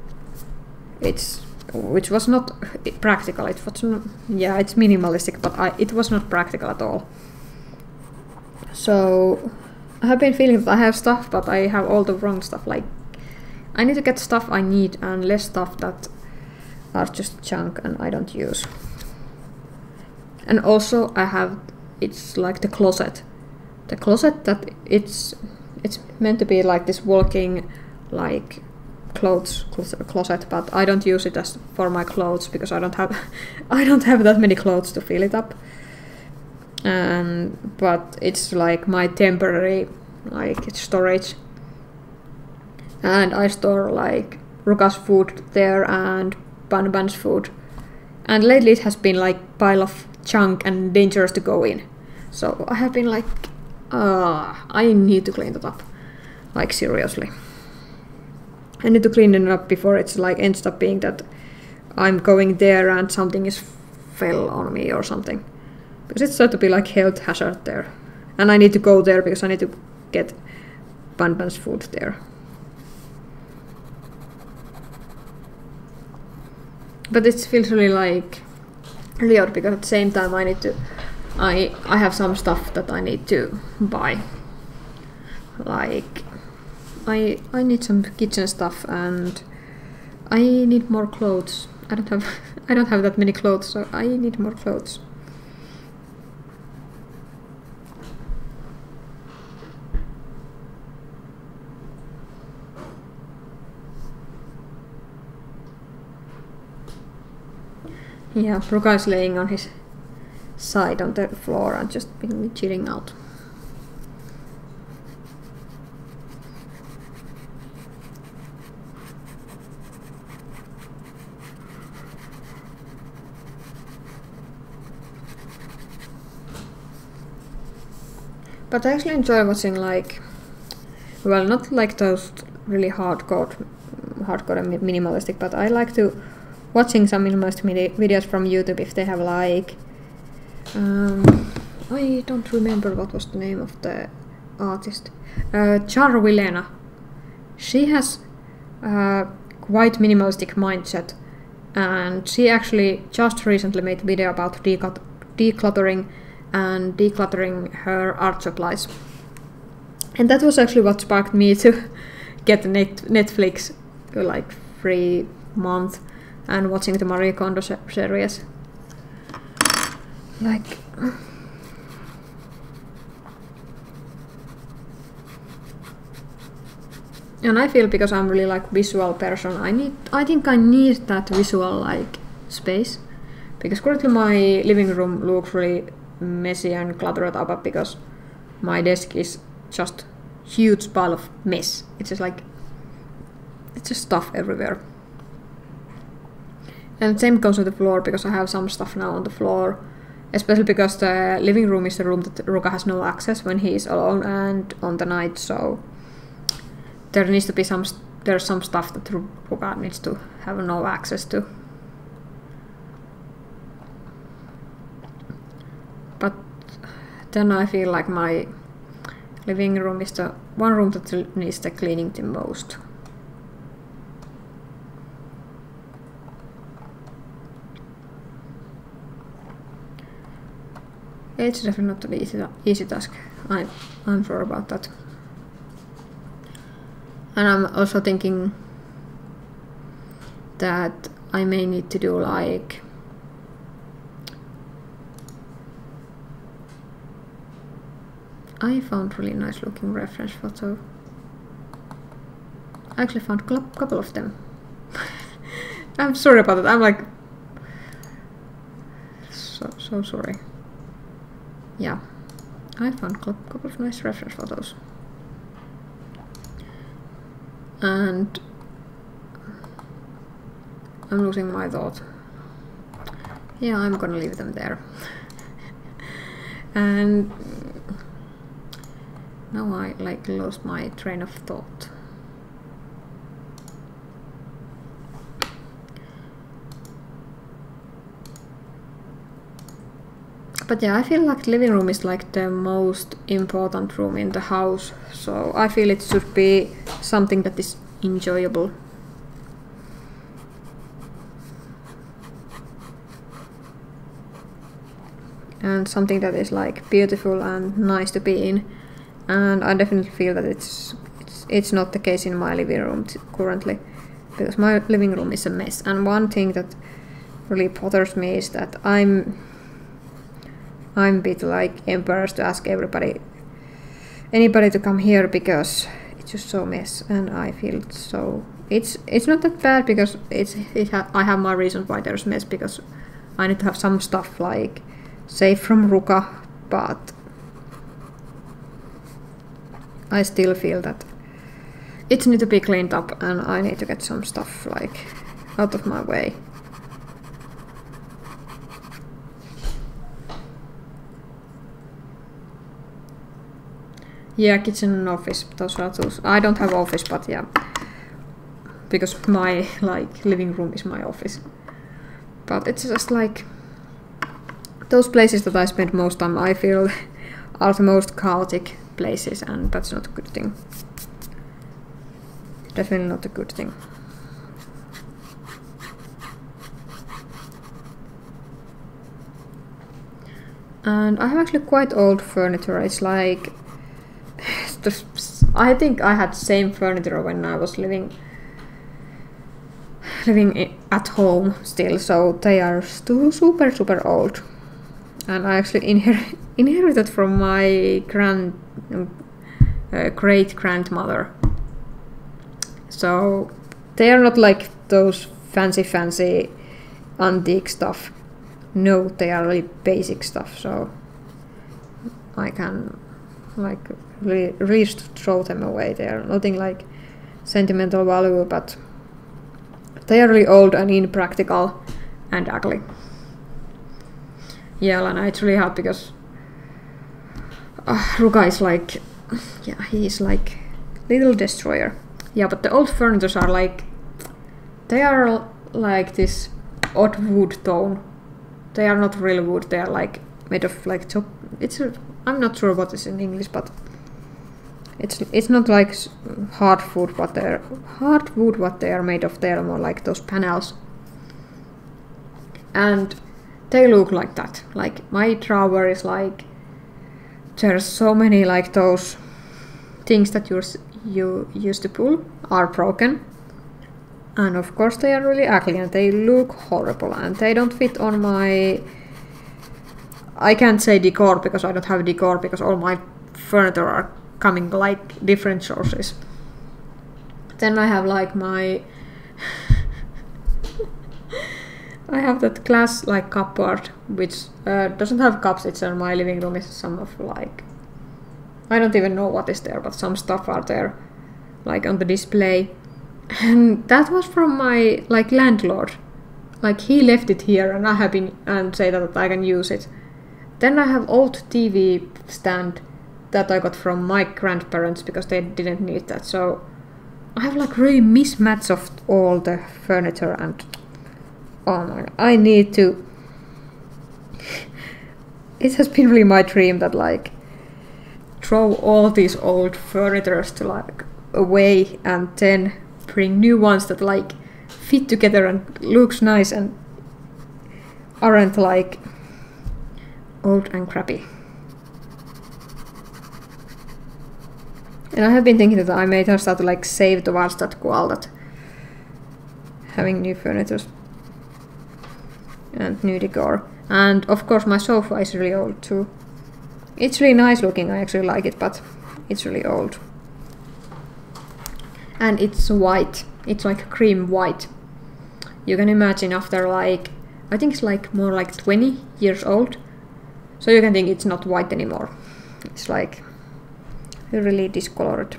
Which was not practical. It was yeah, it's minimalistic, but it was not practical at all. So I have been feeling that I have stuff, but I have all the wrong stuff. Like I need to get stuff I need and less stuff that are just junk and I don't use. And also I have, it's like the closet. The closet that it's meant to be like this walking like clothes closet, but I don't use it as for my clothes because I don't have that many clothes to fill it up. But it's like my temporary like storage, and I store like Ruka's food there and Bunbay's food, and lately it has been like pile of junk and dangerous to go in. So I have been like I need to clean that up, like seriously. I need to clean it up before it's like ends up being that I'm going there and something is fell on me or something. Because it's said to be like health hazard there. And I need to go there because I need to get Bunbay's food there. But it feels really like really odd because at the same time I have some stuff that I need to buy. Like I need some kitchen stuff and I need more clothes. I don't have that many clothes, so I need more clothes. Yeah, Ruka is laying on his side on the floor and just been chilling out. But I actually enjoy watching like, well, not like those really hardcore and minimalistic, but I like to watching some minimalist videos from YouTube if they have like, I don't remember what was the name of the artist. Charvilena. She has quite minimalistic mindset, and she actually just recently made a video about decluttering and decluttering her art supplies. And that was actually what sparked me to get Netflix like free month and watching the Marie Kondo series. Like, and I feel because I'm really like visual person, I think I need that visual like space, because currently my living room looks really messy and cluttered up because my desk is just huge pile of mess. It's just like, it's just stuff everywhere. And same goes with the floor, because I have some stuff now on the floor, especially because the living room is the room that Ruka has no access when he is alone and on the night, so there needs to be there's some stuff that Ruka needs to have no access to. But then I feel like my living room is the one room that needs the cleaning the most. It's definitely not an easy task. I'm sure about that. And I'm also thinking that I may need to do like I found really nice looking reference photo. I actually found a couple of them. I'm sorry about that. I'm like so sorry. Yeah, I found a couple of nice reference photos. And I'm losing my thought. Yeah, I'm gonna leave them there. And now I like lost my train of thought. But yeah, I feel like the living room is like the most important room in the house, so I feel it should be something that is enjoyable. And something that is like beautiful and nice to be in. And I definitely feel that it's not the case in my living room currently, because my living room is a mess. And one thing that really bothers me is that I'm a bit like embarrassed to ask anybody to come here, because it's just so mess, and I feel so. It's not that bad because I have my reasons why there's mess, because I need to have some stuff like safe from Ruka, but I still feel that it needs to be cleaned up, and I need to get some stuff like out of my way. Yeah, kitchen and office, those are those. I don't have office, but yeah, because my like living room is my office. But it's just like those places that I spend most time, I feel are the most chaotic, places, and that's not a good thing. Definitely not a good thing. And I have actually quite old furniture. It's like I think I had same furniture when I was living at home still, so they are still super old. And I actually inherited from my great grandmother. So they are not like those fancy antique stuff. No, they are really basic stuff, so I can like really throw them away. They are nothing like sentimental value, but they are really old and impractical and ugly. Yeah, and it's really hard because Ruka is like, yeah, he is like little destroyer. Yeah, but the old furnitures are like, they are like this odd wood tone. They are not real wood. They are like made of like I'm not sure what is in English, but it's not like hardwood, but they're hardwood. What they are made of, they are more like those panels, and they look like that. Like my drawer is like, there's so many like those things that you used to pull are broken. And of course they are really ugly and they look horrible and they don't fit on my... I can't say decor because I don't have decor because all my furniture are coming like different sources. Then I have like my... I have that glass like cupboard which doesn't have cups. It's in my living room. It's some of like... I don't even know what is there, but some stuff are there like on the display. And that was from my like landlord. Like he left it here and I have been and say that I can use it. Then I have old TV stand that I got from my grandparents because they didn't need that. So I have like really mismatch of all the furniture and oh my god, I need to... It has been really my dream that like throw all these old furnitures to like away and then bring new ones that like fit together and looks nice and aren't like old and crappy. And I have been thinking that I may just start to like save towards that goal, that having new furniture and new decor. And of course my sofa is really old too. It's really nice looking, I actually like it, but it's really old. And it's white. It's like cream white. You can imagine after like, I think it's like more like 20 years old. So you can think it's not white anymore. It's like really discolored.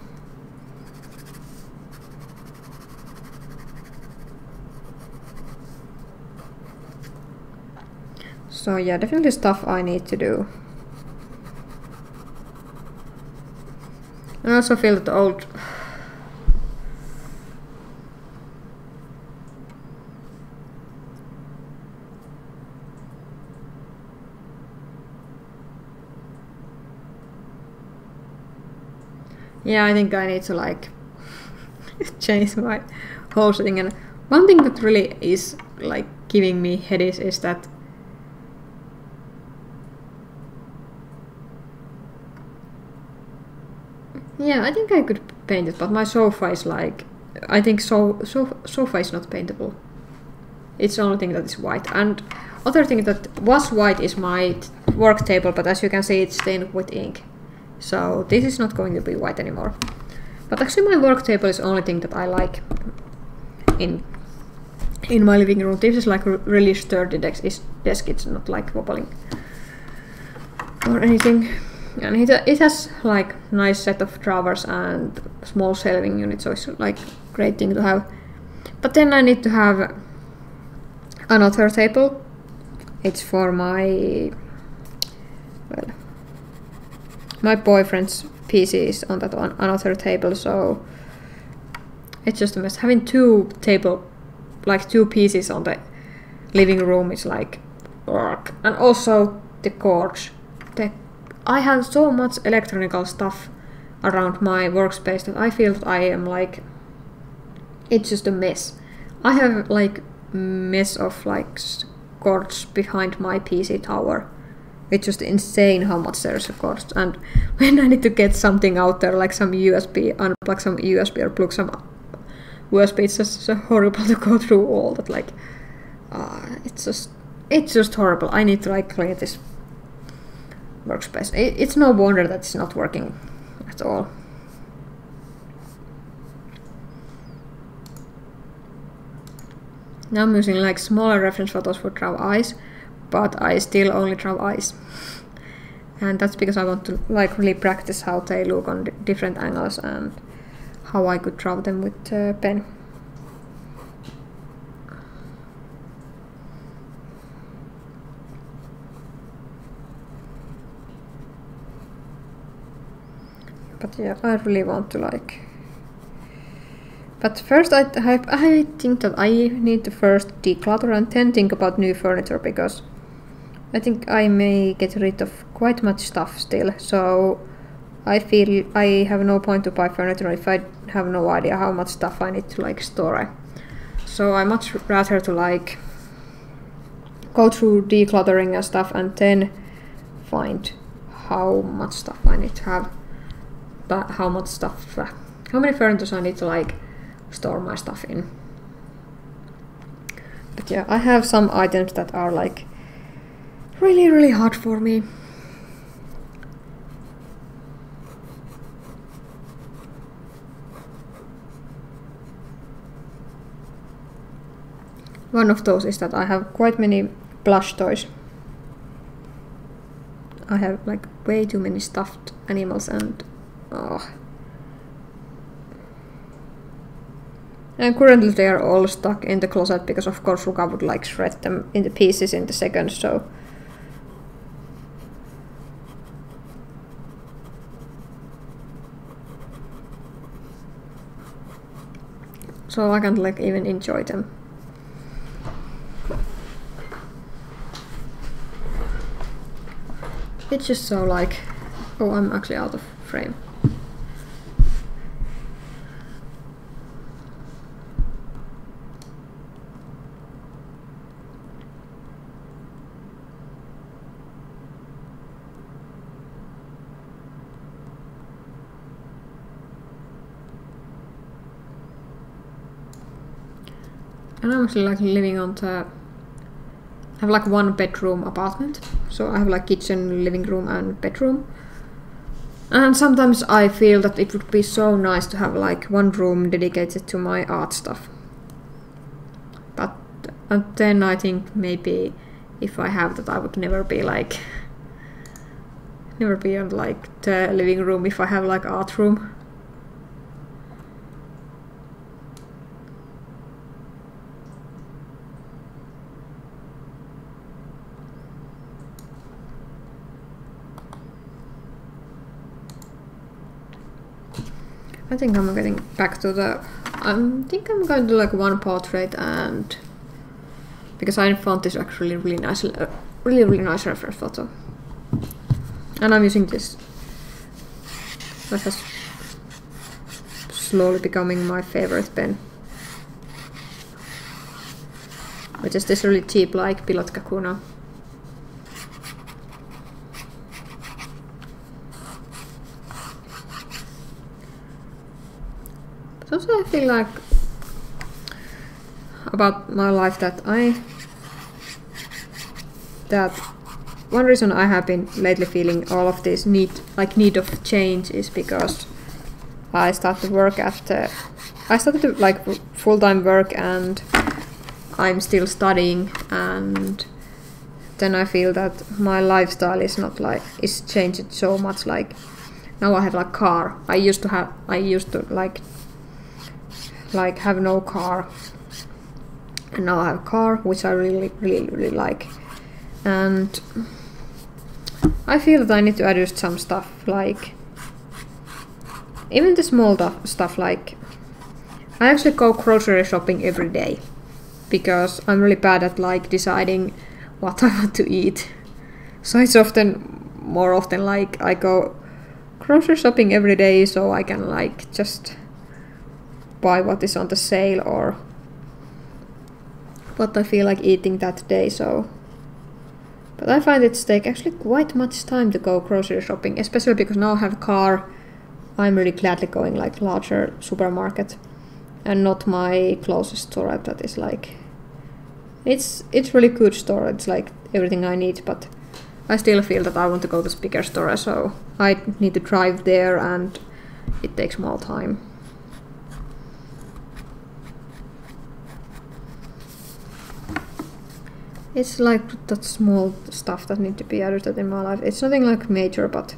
So yeah, definitely stuff I need to do. And I also feel that the old... Yeah, I think I need to like change my whole setting. And one thing that really is like giving me headaches is that yeah, I think I could paint it, but my sofa is like, I think sofa is not paintable. It's the only thing that is white. And other thing that was white is my work table, but as you can see it's stained with ink. So this is not going to be white anymore. But actually my work table is the only thing that I like in my living room. This is like a really sturdy desk. It's not like wobbling or anything. And it has like nice set of drawers and small shelving unit, so it's like great thing to have. But then I need to have another table. It's for my, well, my boyfriend's PC is on that one, another table, so it's just a mess. Having two PCs on the living room is like work. And also the cords. I have so much electronical stuff around my workspace that I feel that I am like, it's just a mess. I have like mess of like cords behind my PC tower. It's just insane how much there's a cords, and when I need to get something out there, like some USB, unplug some USB or plug some USB, it's just so horrible to go through all that. Like, it's just horrible. I need to like clean this workspace. It's no wonder that it's not working at all. Now I'm using like smaller reference photos for draw eyes, but I still only draw eyes. And that's because I want to like really practice how they look on different angles and how I could draw them with pen. But yeah, I really want to like... But first I think that I need to first declutter and then think about new furniture, because I think I may get rid of quite much stuff still. So I feel I have no point to buy furniture if I have no idea how much stuff I need to like store. So I much rather to like go through decluttering and stuff and then find how much stuff I need to have. But how many furniture I need to like store my stuff in. But yeah, I have some items that are like really hard for me. One of those is that I have quite many plush toys. I have like way too many stuffed animals and and currently they are all stuck in the closet because of course Ruka would like shred them into pieces in the second, so I can't like even enjoy them. It's just so like, oh, I'm actually out of frame. And I'm actually like living on the... I have like one bedroom apartment, so I have like kitchen, living room and bedroom. And sometimes I feel that it would be so nice to have like one room dedicated to my art stuff. But and then I think maybe if I have that I would never be on like the living room if I have like art room. I think I'm getting back to the... I think I'm going to do like one portrait, and because I found this actually really nice, really nice reference photo, and I'm using this. That has slowly becoming my favorite pen, which is this really cheap like Pilotka Kuno. Also, I feel like about my life that one reason I have been lately feeling all of this need of change is because I started to like full-time work and I'm still studying, and then I feel that my lifestyle is is changed so much. Like now I have like car. I used to like have no car, and now I have a car, which I really like, and I feel that I need to adjust some stuff, like even the small stuff, like I actually go grocery shopping every day because I'm really bad at like deciding what I want to eat, so it's often more often like I go grocery shopping every day, so I can like just buy what is on the sale or what I feel like eating that day. So, but I find it takes actually quite much time to go grocery shopping, especially because now I have a car. I'm really gladly going like larger supermarket and not my closest store that is like it's really good store. It's like everything I need, but I still feel that I want to go to this bigger store, so I need to drive there and it takes more time. It's like that small stuff that need to be added in my life. It's nothing like major, but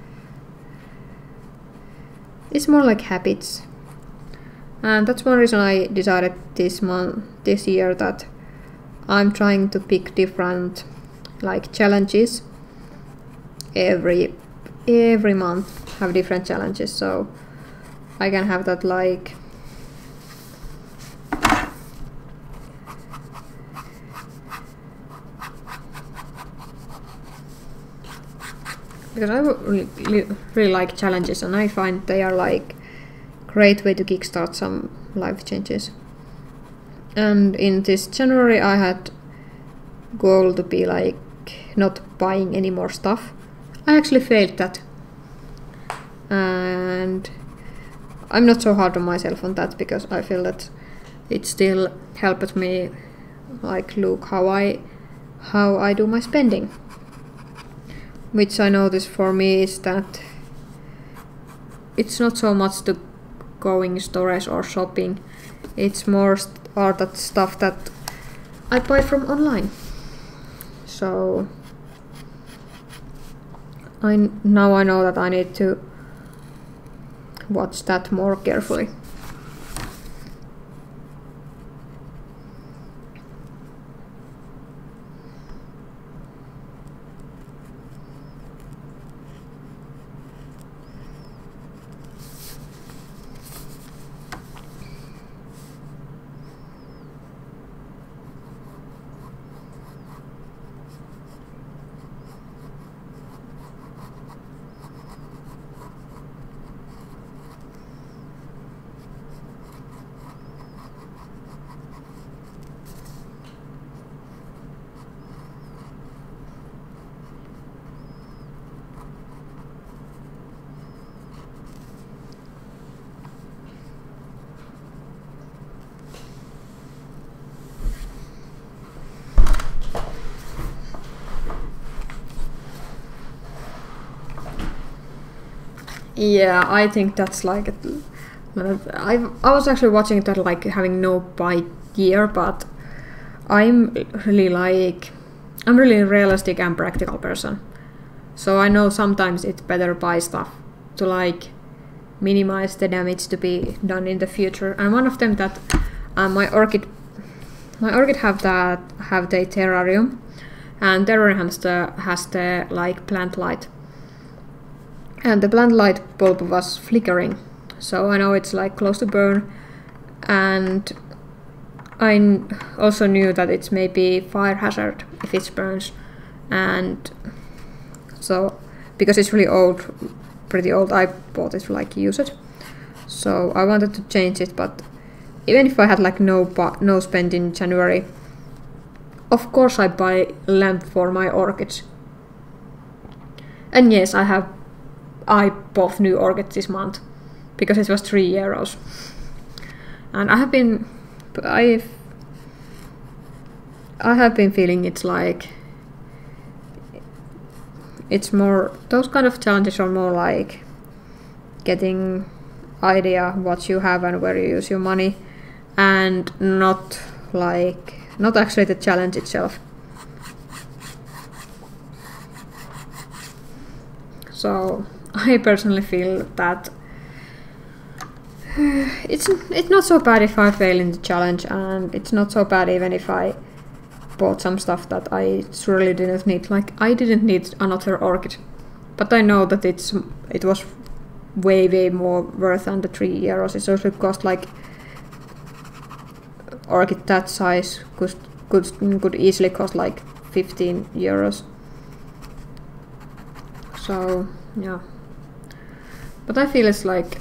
it's more like habits. And that's one reason I decided this year that I'm trying to pick different like challenges. Every month have different challenges, so I can have that like because I really like challenges, and I find they are like great way to kickstart some life changes. And in this January I had goal to be like not buying any more stuff. I actually failed that, and I'm not so hard on myself on that because I feel that it still helped me like look how I do my spending. Which I notice for me is that it's not so much to going stores or shopping, it's more that stuff that I buy from online. So now I know that I need to watch that more carefully. Yeah, I think that's like I was actually watching that like having no buy year, but I'm really realistic and practical person. So I know sometimes it's better buy stuff to like minimize the damage to be done in the future. And one of them that my orchid have the terrarium, and terrarium has the like plant light. And the plant light bulb was flickering, so I know it's like close to burn, and I also knew that it's maybe fire hazard if it burns, and so because it's really old, pretty old, I bought it to like use it. So I wanted to change it, but even if I had like no spend in January, of course I buy lamp for my orchids. And yes, I bought new orchids this month because it was €3, and I have been feeling it's like it's more those kind of challenges are more like getting idea what you have and where you use your money, and not actually the challenge itself. So I personally feel that it's not so bad if I fail in the challenge, and it's not so bad even if I bought some stuff that I surely didn't need. Like I didn't need another orchid, but I know that it was way more worth than the €3. It also cost like orchid that size could easily cost like €15. So yeah, but I feel it's like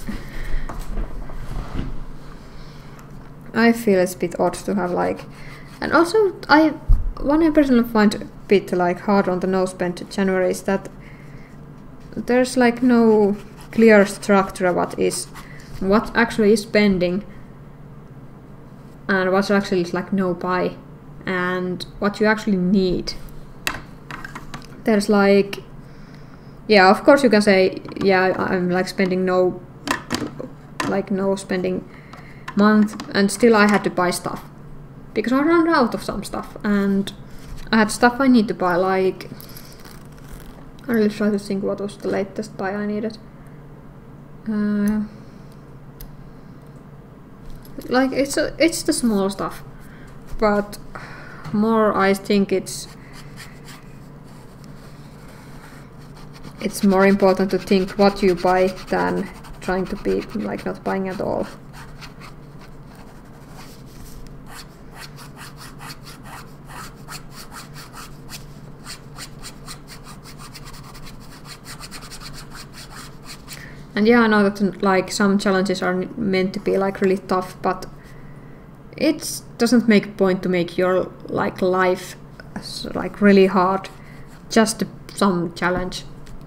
a bit odd to have like, and also one I personally find a bit like hard on the no spend January is that there's like no clear structure what actually is spending and what's actually like no buy and what you actually need. There's like, yeah, of course you can say, yeah, I'm like spending no spending month, and still I had to buy stuff because I ran out of some stuff and I had stuff I need to buy. Like, I really try to think what was the latest buy I needed. Like it's the small stuff, but more I think it's more important to think what you buy than trying to be like not buying at all. And yeah, I know that like some challenges are meant to be like really tough, but it doesn't make a point to make your like life like really hard just some challenge.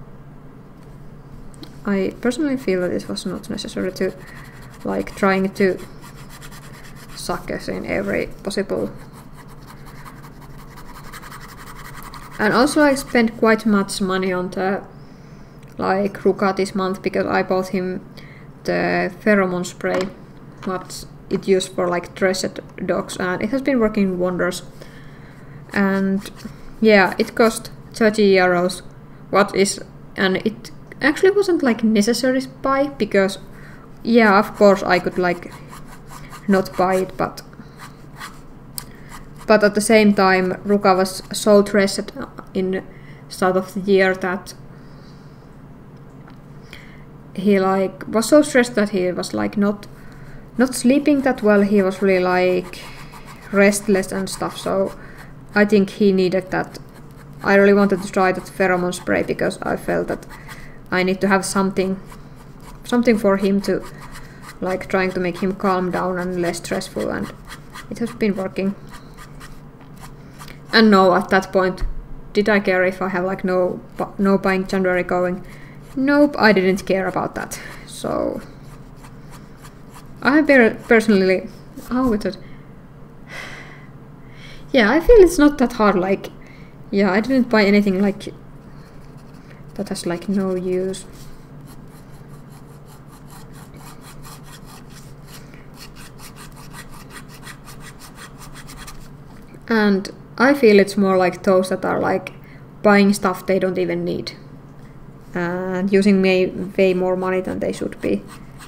I personally feel that it was not necessary to like trying to suck us in every possible. And also I spent quite much money on the like Ruka this month because I bought him the pheromone spray, what it used for like dressed dogs, and it has been working wonders. And yeah, it cost 30 euros, and it actually wasn't like necessary to buy because yeah, of course I could like not buy it, but at the same time Ruka was so stressed in start of the year that he like was so stressed that he was like not sleeping that well. He was really like restless and stuff, so I think he needed that. I really wanted to try that pheromone spray because I felt that I need to have something for him to like trying to make him calm down and less stressful, and it has been working. And no, at that point, did I care if I have like no buying January going? Nope, I didn't care about that. So I have personally, yeah, I feel it's not that hard. Like, yeah, I didn't buy anything like that has like no use. And I feel it's more like those that are like buying stuff they don't even need and using way more money than they should be.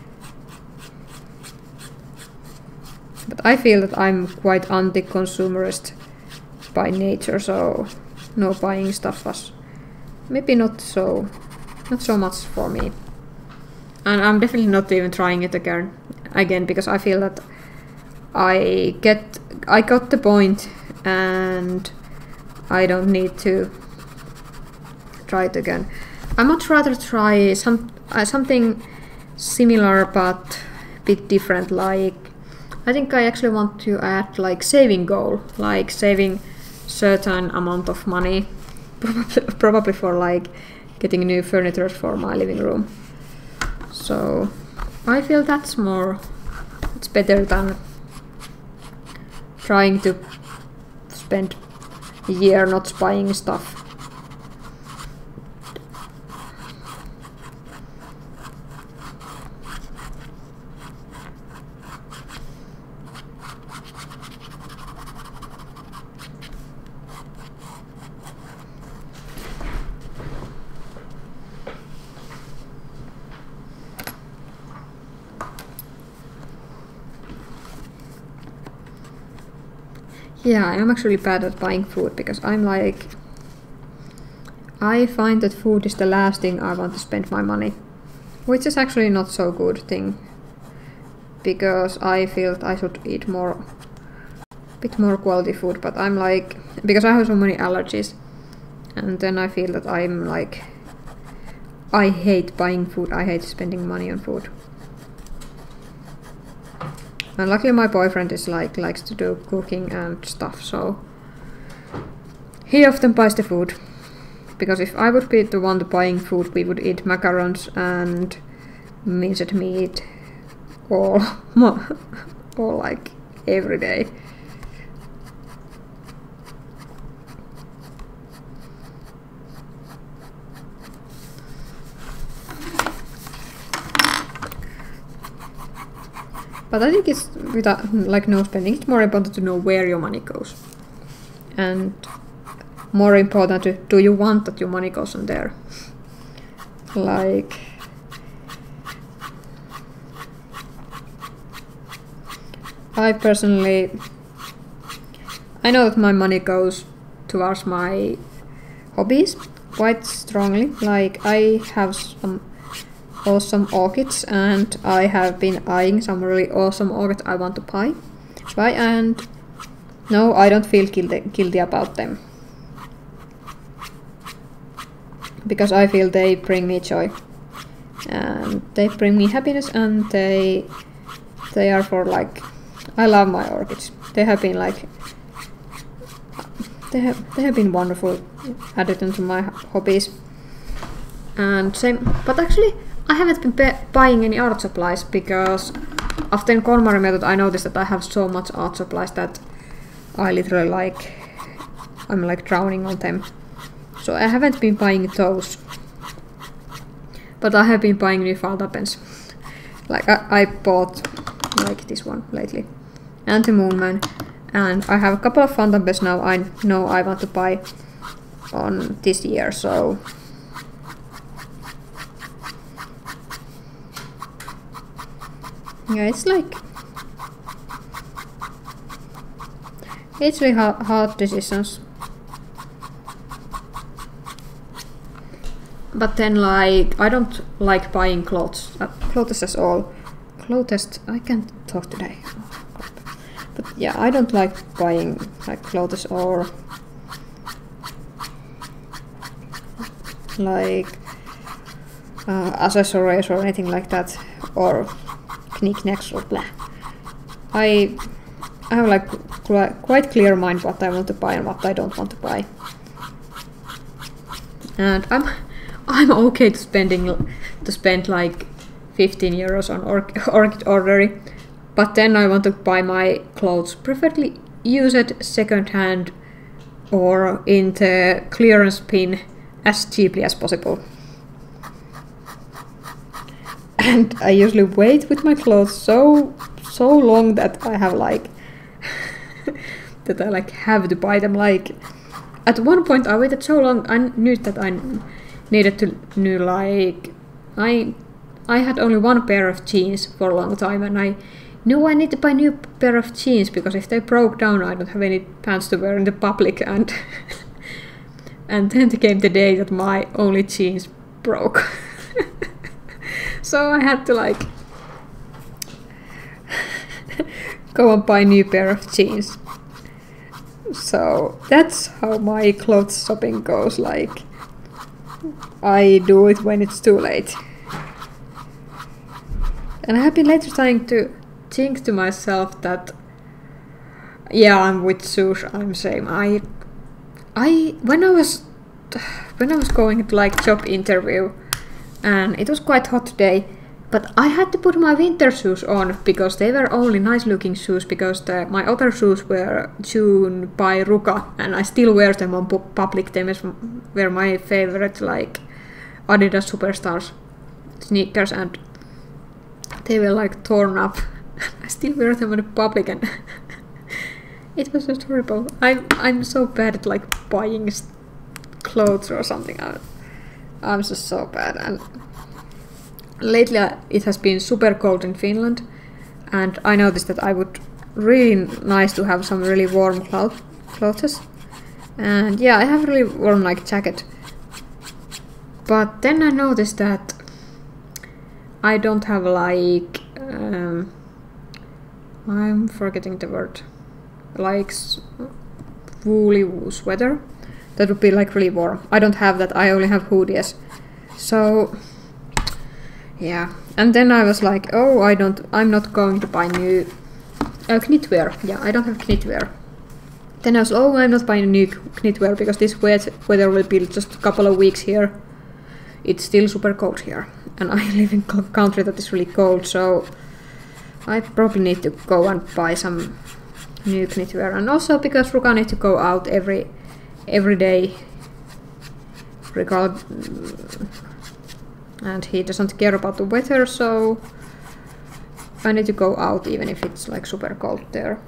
But I feel that I'm quite anti-consumerist by nature, so no buying stuff was maybe not so much for me. And I'm definitely not even trying it again because I feel that I got the point and I don't need to try it again. I much rather try something similar but a bit different. Like, I think I actually want to add like saving goal, like saving certain amount of money, probably for like getting new furniture for my living room. So I feel it's better than trying to spend a year not buying stuff. Yeah, I'm actually bad at buying food because I'm like, I find that food is the last thing I want to spend my money, which is actually not so good thing because I feel that I should eat bit more quality food, but I'm like, because I have so many allergies, and then I feel that I'm like I hate buying food. I hate spending money on food. And luckily my boyfriend is likes to do cooking and stuff, so he often buys the food. Because if I would be the one buying food, we would eat macarons and minced meat all like every day. But I think it's, without like no spending, it's more important to know where your money goes. And more important, do you want that your money goes on there? Like, I personally, I know that my money goes towards my hobbies quite strongly. Like, I have some awesome orchids and I have been eyeing some really awesome orchids I want to buy, and no, I don't feel guilty about them, because I feel they bring me joy and they bring me happiness, and they are for like, I love my orchids. They have been like, they have been wonderful addition to my hobbies. And same, but actually I haven't been buying any art supplies, because after the KonMari method I noticed that I have so much art supplies that I literally like, I'm like drowning on them. So I haven't been buying those. But I have been buying new fountain pens. Like I bought like this one lately. And the Moonman. And I have a couple of fountain pens now I know I want to buy on this year, so yeah, it's like, it's really hard decisions. But then like, I don't like buying clothes. Clothes as all. Clothes, I can't talk today. But yeah, I don't like buying like clothes or like accessories or anything like that, or knickknacks or blah. I have like quite clear mind what I want to buy and what I don't want to buy. And I'm okay to spend like 15 euros on orchid ordery, but then I want to buy my clothes preferably used second hand or in the clearance bin as cheaply as possible. And I usually wait with my clothes so long that I have like that I like have to buy them. Like at one point I waited so long, I knew that I needed to new, like I had only one pair of jeans for a long time, and I knew I need to buy a new pair of jeans because if they broke down I don't have any pants to wear in the public. And and then came the day that my only jeans broke. So I had to like go and buy a new pair of jeans. So that's how my clothes shopping goes. Like I do it when it's too late. And I have been later trying to think to myself that yeah, I'm with shoes, I'm same. When I was going to like job interview, and it was quite hot today, but I had to put my winter shoes on because they were only nice looking shoes, because my other shoes were tuned by Ruka and I still wear them on public. They were my favorite like Adidas Superstars sneakers, and they were like torn up. I still wear them on the public, and it was just horrible. I'm so bad at like buying clothes or something. I'm just so bad. And lately it has been super cold in Finland, and I noticed that I would really nice to have some really warm clothes. And yeah, I have a really warm like jacket. But then I noticed that I don't have like I'm forgetting the word, like woolly sweater that would be like really warm. I don't have that. I only have hoodies. So yeah, and then I was like, oh, I'm not going to buy new knitwear. Yeah, I don't have knitwear. Then I was, oh, I'm not buying new knitwear because this weather will be just a couple of weeks here. It's still super cold here, and I live in a country that is really cold, so I probably need to go and buy some new knitwear. And also because Ruka needs to go out every day, and he doesn't care about the weather, so I need to go out even if it's like super cold there.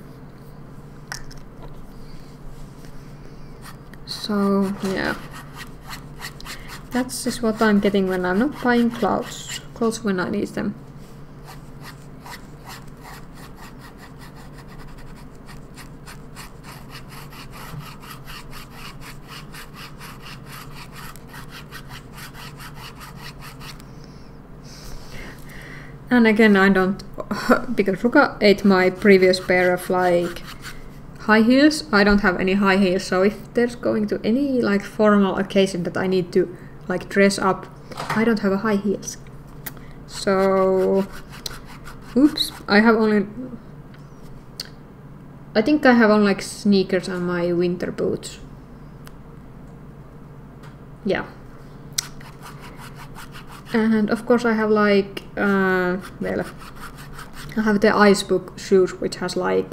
So yeah, that's just what I'm getting when I'm not buying clothes when I need them. And again, I don't, because Ruka ate my previous pair of like high heels. I don't have any high heels, so if there's going to any like formal occasion that I need to like dress up, I don't have a high heels. So, oops, I think I have on like sneakers and my winter boots. Yeah. And of course I have like, well, I have the Icebook shoes, which has like,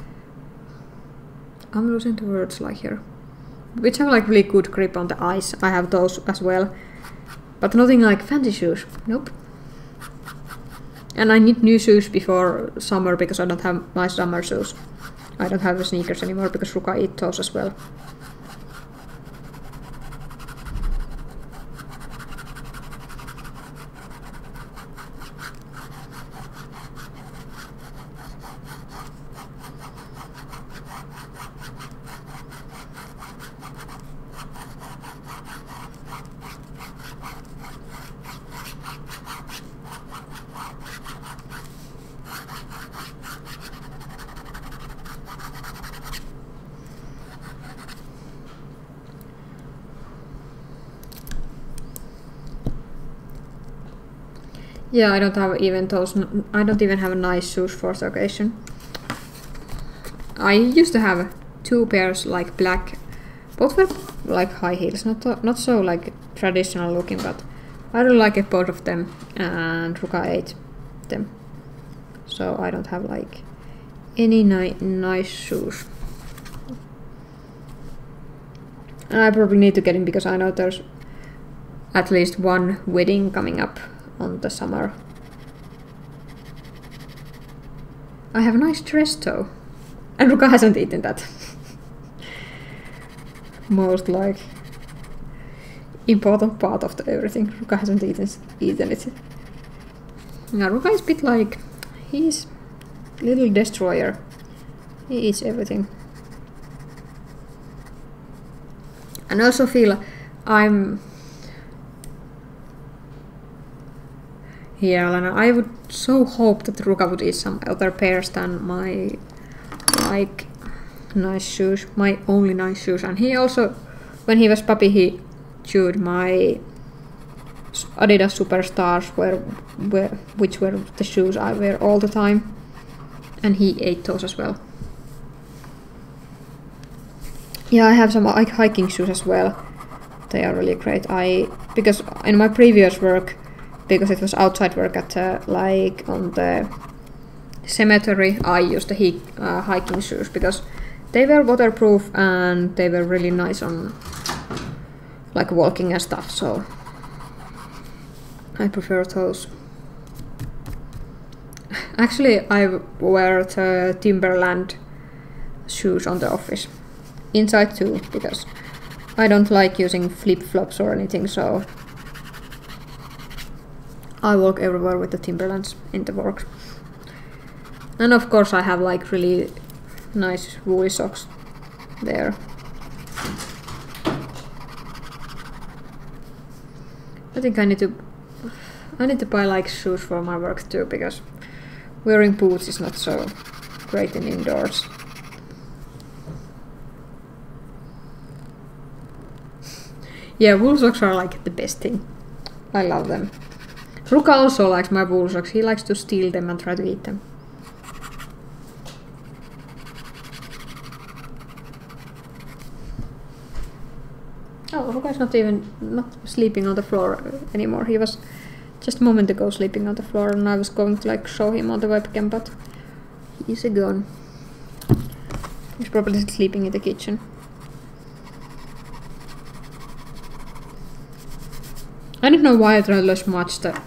I'm losing the words like here, which have like really good grip on the ice. I have those as well, but nothing like fancy shoes, nope. And I need new shoes before summer because I don't have my summer shoes. I don't have the sneakers anymore because Ruka eats those as well. Yeah, I don't have even those. I don't even have nice shoes for the occasion. I used to have 2 pairs like black, both were like high heels, not so like traditional looking, but I really like both of them, and Ruka ate them, so I don't have like any nice shoes. And I probably need to get in because I know there's at least one wedding coming up on the summer. I have a nice dress though, and Ruka hasn't eaten that. Most like important part of everything. Ruka hasn't eaten it. Now Ruka is a bit like, he's little destroyer. He eats everything. And I also feel yeah, Lena, I would so hope that Ruka would eat some other pairs than my like nice shoes, my only nice shoes. And he also, when he was puppy, he chewed my Adidas Superstars, which were the shoes I wear all the time, and he ate those as well. Yeah, I have some like hiking shoes as well. They are really great. Because in my previous work, because it was outside work at like on the cemetery, I used the hiking shoes because they were waterproof and they were really nice on like walking and stuff, so I prefer those. Actually, I wear the Timberland shoes on the office. Inside too, because I don't like using flip-flops or anything, so I walk everywhere with the Timberlands in the work. And of course I have like really nice woolly socks there. I think I need to buy like shoes for my work too, because wearing boots is not so great in indoors. Yeah, wool socks are like the best thing. I love them. Ruka also likes my wool socks. He likes to steal them and try to eat them. Oh, Ruka is not sleeping on the floor anymore. He was just a moment ago sleeping on the floor, and I was going to like show him on the webcam, but he's gone. He's probably sleeping in the kitchen. I don't know why I tried to match the...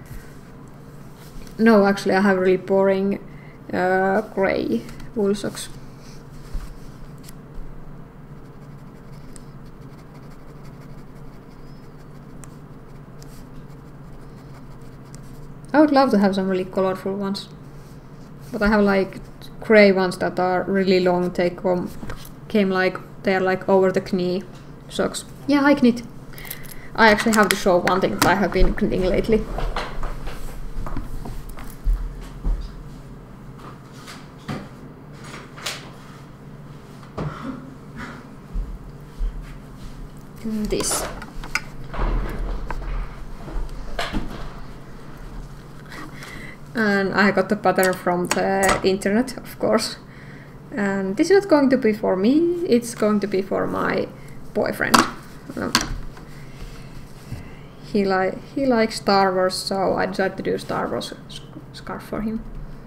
No, actually I have really boring grey wool socks. I would love to have some really colorful ones. But I have like grey ones that are really long. They they're like over the knee socks. Yeah, I knit. I actually have to show one thing that I have been knitting lately. This. And I got the pattern from the internet, of course. And this is not going to be for me, it's going to be for my boyfriend. He likes Star Wars, so I decided to do Star Wars scarf for him.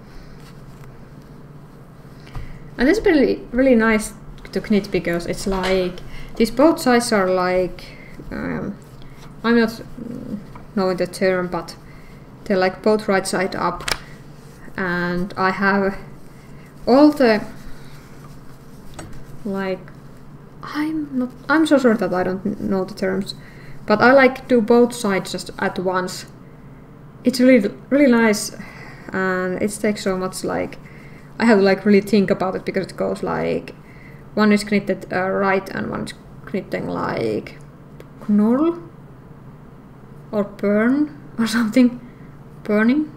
And this is really nice to knit because it's like these both sides are like I'm not knowing the term, but they're like both right side up, and I have all the like I'm so sorry that I don't know the terms, but I like do both sides just at once. It's really nice, and it takes so much like I have to like really think about it because it goes like one is knitted right and one is knitting like knurl or burn or something. Burning.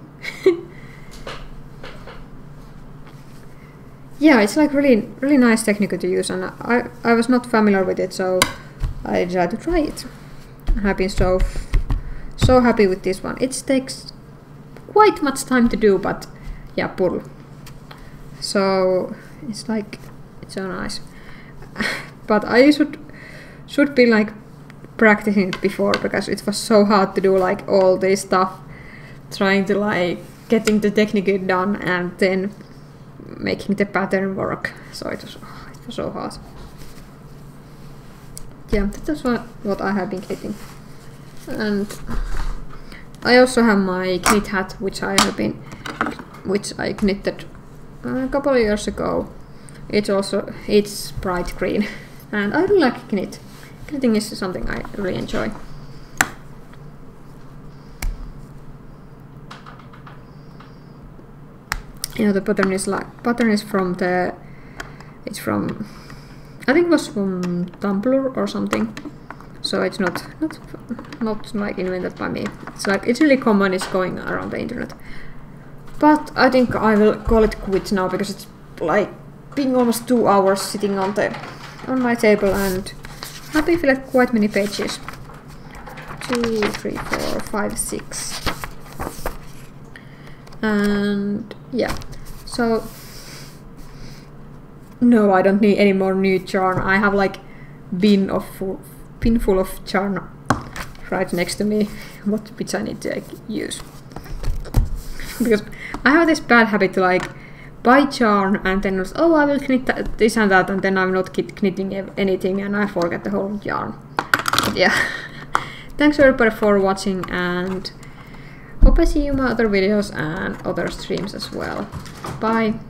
Yeah, it's like really nice technique to use, and I was not familiar with it, so I decided to try it. And I've been so happy with this one. It takes quite much time to do, but yeah, pull. So it's so nice. But I should be like practicing it before, because it was so hard to do like all this stuff, trying to like getting the technique done and then making the pattern work. So it was so hard. Yeah, that's what I have been knitting. And I also have my knit hat, which I knitted a couple of years ago. It's bright green, and I really like knit. Knitting is something I really enjoy. Yeah, the pattern is from I think it was from Tumblr or something. So it's not like invented by me. It's really common, it's going around the internet. But I think I will call it quits now, because it's like being almost 2 hours sitting on my table, and I've been filling quite many pages. 2, 3, 4, 5, 6. And yeah, so no, I don't need any more new yarn. I have like bin full of yarn right next to me, which I need to use. Because I have this bad habit to like buy yarn and then I will knit this and that, and then I'm not knitting anything and I forget the whole yarn. But yeah, thanks everybody for watching, and hope I see you in my other videos and other streams as well. Bye!